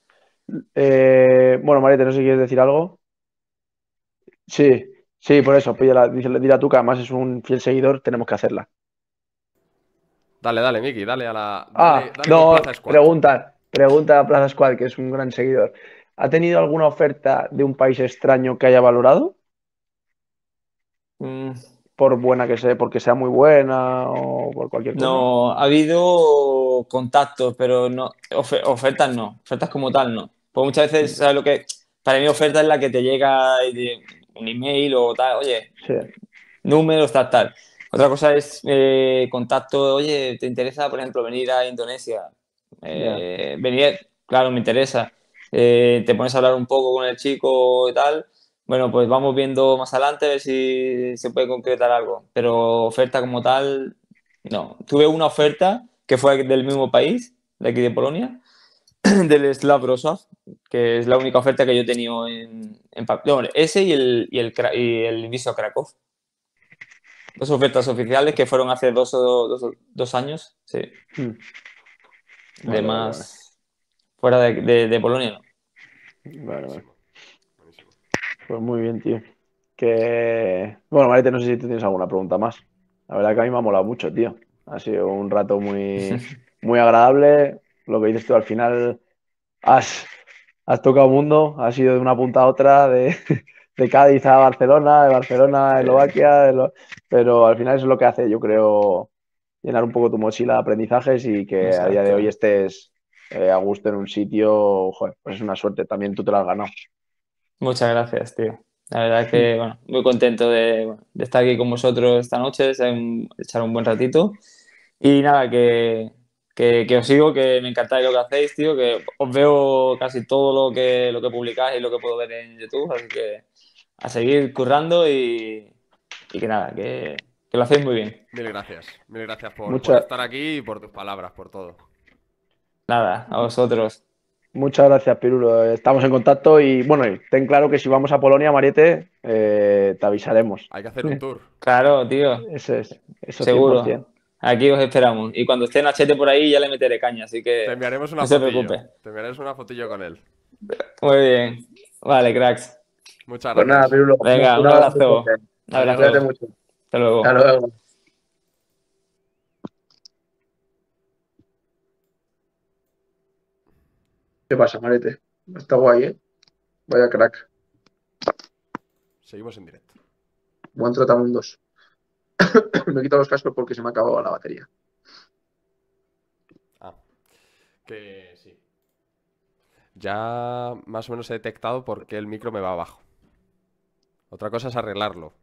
[SPEAKER 2] Bueno, Mariette, no sé si quieres decir algo. Sí, sí, por eso, dile a tú que además es un fiel seguidor, tenemos que hacerla.
[SPEAKER 1] Dale, dale, Miki, dale a la. Dale,
[SPEAKER 2] Ah,
[SPEAKER 1] dale con
[SPEAKER 2] no,
[SPEAKER 1] Plaza Squad.
[SPEAKER 2] pregunta a Plaza Squad, que es un gran seguidor. ¿Ha tenido alguna oferta de un país extraño que haya valorado?
[SPEAKER 3] Mm,
[SPEAKER 2] Por buena que sea, porque sea muy buena o por cualquier cosa.
[SPEAKER 3] no, ha habido contactos, pero no, ofertas no, ofertas como tal no. Pues muchas veces, ¿sabes lo que? Para mí oferta es la que te llega un email o tal, oye,
[SPEAKER 2] Sí,
[SPEAKER 3] números, tal, tal. Otra cosa es contacto, oye, ¿te interesa, por ejemplo, venir a Indonesia?
[SPEAKER 2] ya.
[SPEAKER 3] Venir, claro, me interesa. Te pones a hablar un poco con el chico y tal. Bueno, pues vamos viendo más adelante a ver si se puede concretar algo. Pero oferta como tal, no. Tuve una oferta que fue del mismo país, de aquí de Polonia, del Slav Brosov, que es la única oferta que yo he tenido bueno, ese y el Wisła Krakow. Dos ofertas oficiales que fueron hace dos años, sí. De
[SPEAKER 2] Vale,
[SPEAKER 3] más fuera de Polonia, ¿no?
[SPEAKER 2] Vale.
[SPEAKER 1] Buenísimo. Buenísimo.
[SPEAKER 2] Pues muy bien, tío. Bueno, Marete, no sé si tú tienes alguna pregunta más. La verdad que a mí me ha molado mucho, tío. Ha sido un rato muy agradable. Lo que dices tú al final, has tocado mundo, has ido de una punta a otra, de Cádiz a Barcelona, de Barcelona a Eslovaquia, pero al final eso es lo que hace, yo creo, llenar un poco tu mochila de aprendizajes y que a día de
[SPEAKER 3] Exacto.
[SPEAKER 2] hoy estés a gusto en un sitio, joder, pues es una suerte, también tú te lo has ganado.
[SPEAKER 3] Muchas gracias, tío. La verdad que, bueno, muy contento de estar aquí con vosotros esta noche, de echar un buen ratito. Y nada, que os sigo, que me encantáis lo que hacéis, tío, que os veo casi todo lo que publicáis y lo que puedo ver en YouTube, así que a seguir currando y que nada, que lo hacéis muy bien.
[SPEAKER 1] Mil gracias. Mil gracias por
[SPEAKER 2] Muchas,
[SPEAKER 1] estar aquí y por tus palabras, por todo.
[SPEAKER 3] Nada, a vosotros.
[SPEAKER 2] muchas gracias, Pirulo. Estamos en contacto y bueno, y ten claro que si vamos a Polonia, Mariette, te avisaremos.
[SPEAKER 1] Hay que hacer un tour.
[SPEAKER 3] Claro, tío,
[SPEAKER 2] Eso
[SPEAKER 3] seguro.
[SPEAKER 2] 100%.
[SPEAKER 3] Aquí os esperamos. Y cuando esté en Achete por ahí ya le meteré caña, así
[SPEAKER 1] Te
[SPEAKER 3] que
[SPEAKER 1] enviaremos una
[SPEAKER 3] no se
[SPEAKER 1] fotillo.
[SPEAKER 3] preocupe.
[SPEAKER 1] Te enviaremos una fotillo con él.
[SPEAKER 3] Muy bien. Vale, cracks.
[SPEAKER 1] Muchas
[SPEAKER 2] Pues nada,
[SPEAKER 1] gracias.
[SPEAKER 2] Pirulo,
[SPEAKER 3] Venga,
[SPEAKER 2] un
[SPEAKER 3] un
[SPEAKER 2] abrazo
[SPEAKER 3] abrazo.
[SPEAKER 2] fuerte.
[SPEAKER 3] Un
[SPEAKER 2] Cuídate
[SPEAKER 3] abrazo.
[SPEAKER 2] mucho.
[SPEAKER 3] Hasta luego.
[SPEAKER 2] Hasta luego. ¿Qué pasa, Marete? Está guay, ¿eh? Vaya crack.
[SPEAKER 1] Seguimos en directo.
[SPEAKER 2] Buen trotamundos. Me he quitado los cascos porque se me ha acabado la batería.
[SPEAKER 1] Ah, que sí. Ya más o menos he detectado por qué el micro me va abajo. Otra cosa es arreglarlo.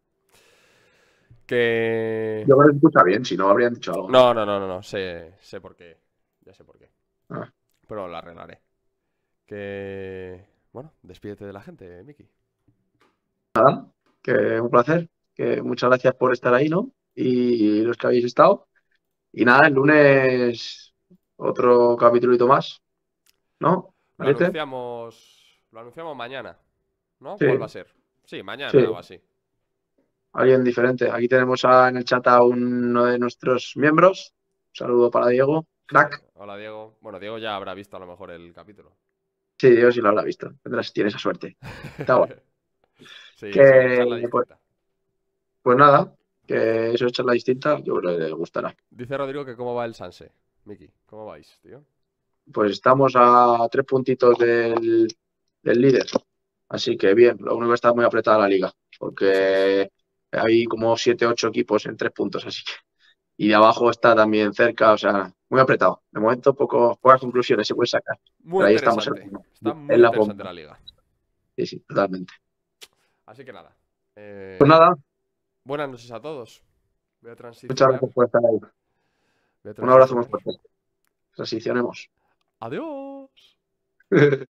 [SPEAKER 1] Que...
[SPEAKER 2] Yo creo que se escucha bien, si no habrían dicho algo, ¿no?
[SPEAKER 1] No. Sé por qué. Ya sé por qué.
[SPEAKER 2] Ah.
[SPEAKER 1] Pero lo arreglaré. Que... Bueno, despídete de la gente, Miki.
[SPEAKER 2] Nada, que un placer. Que muchas gracias por estar ahí, ¿no? Y los que habéis estado. Y nada, el lunes otro capítulito más, ¿no?
[SPEAKER 1] Lo
[SPEAKER 2] ¿Marete?
[SPEAKER 1] anunciamos mañana, ¿no?
[SPEAKER 2] Sí,
[SPEAKER 1] ¿Cuál va a ser? Sí, mañana o
[SPEAKER 2] sí.
[SPEAKER 1] así.
[SPEAKER 2] Alguien diferente. Aquí tenemos en el chat a uno de nuestros miembros. Un saludo para Diego.
[SPEAKER 1] Sí.
[SPEAKER 2] Crack.
[SPEAKER 1] Hola, Diego. Bueno, Diego ya habrá visto a lo mejor el capítulo.
[SPEAKER 2] Sí, Diego sí lo habrá visto. Tiene esa suerte. Está guay.
[SPEAKER 1] Sí, sí, charla
[SPEAKER 2] Que,
[SPEAKER 1] distinta.
[SPEAKER 2] pues nada, que eso es charla distinta. Yo creo que le gustará.
[SPEAKER 1] Dice Rodrigo que cómo va el Sanse. Miki, ¿cómo vais, tío?
[SPEAKER 2] Pues estamos a 3 puntitos del líder. Así que bien, lo único que está muy apretada la liga.
[SPEAKER 1] Eso es.
[SPEAKER 2] Porque hay como 7 8 equipos en 3 puntos. Así que. Y de abajo está también cerca, o sea, muy apretado. De momento, pocas conclusiones se pueden sacar.
[SPEAKER 1] Muy
[SPEAKER 2] Pero ahí estamos
[SPEAKER 1] interesante. Está
[SPEAKER 2] en
[SPEAKER 1] muy
[SPEAKER 2] la
[SPEAKER 1] interesante
[SPEAKER 2] pompa.
[SPEAKER 1] la liga.
[SPEAKER 2] Sí, sí, totalmente.
[SPEAKER 1] Así que nada.
[SPEAKER 2] Pues nada,
[SPEAKER 1] Buenas noches a todos. Voy a
[SPEAKER 2] muchas
[SPEAKER 1] transicionar.
[SPEAKER 2] gracias por estar ahí.
[SPEAKER 1] Voy a
[SPEAKER 2] Un abrazo muy
[SPEAKER 1] transicionar.
[SPEAKER 2] fuerte. Transicionemos.
[SPEAKER 1] Adiós.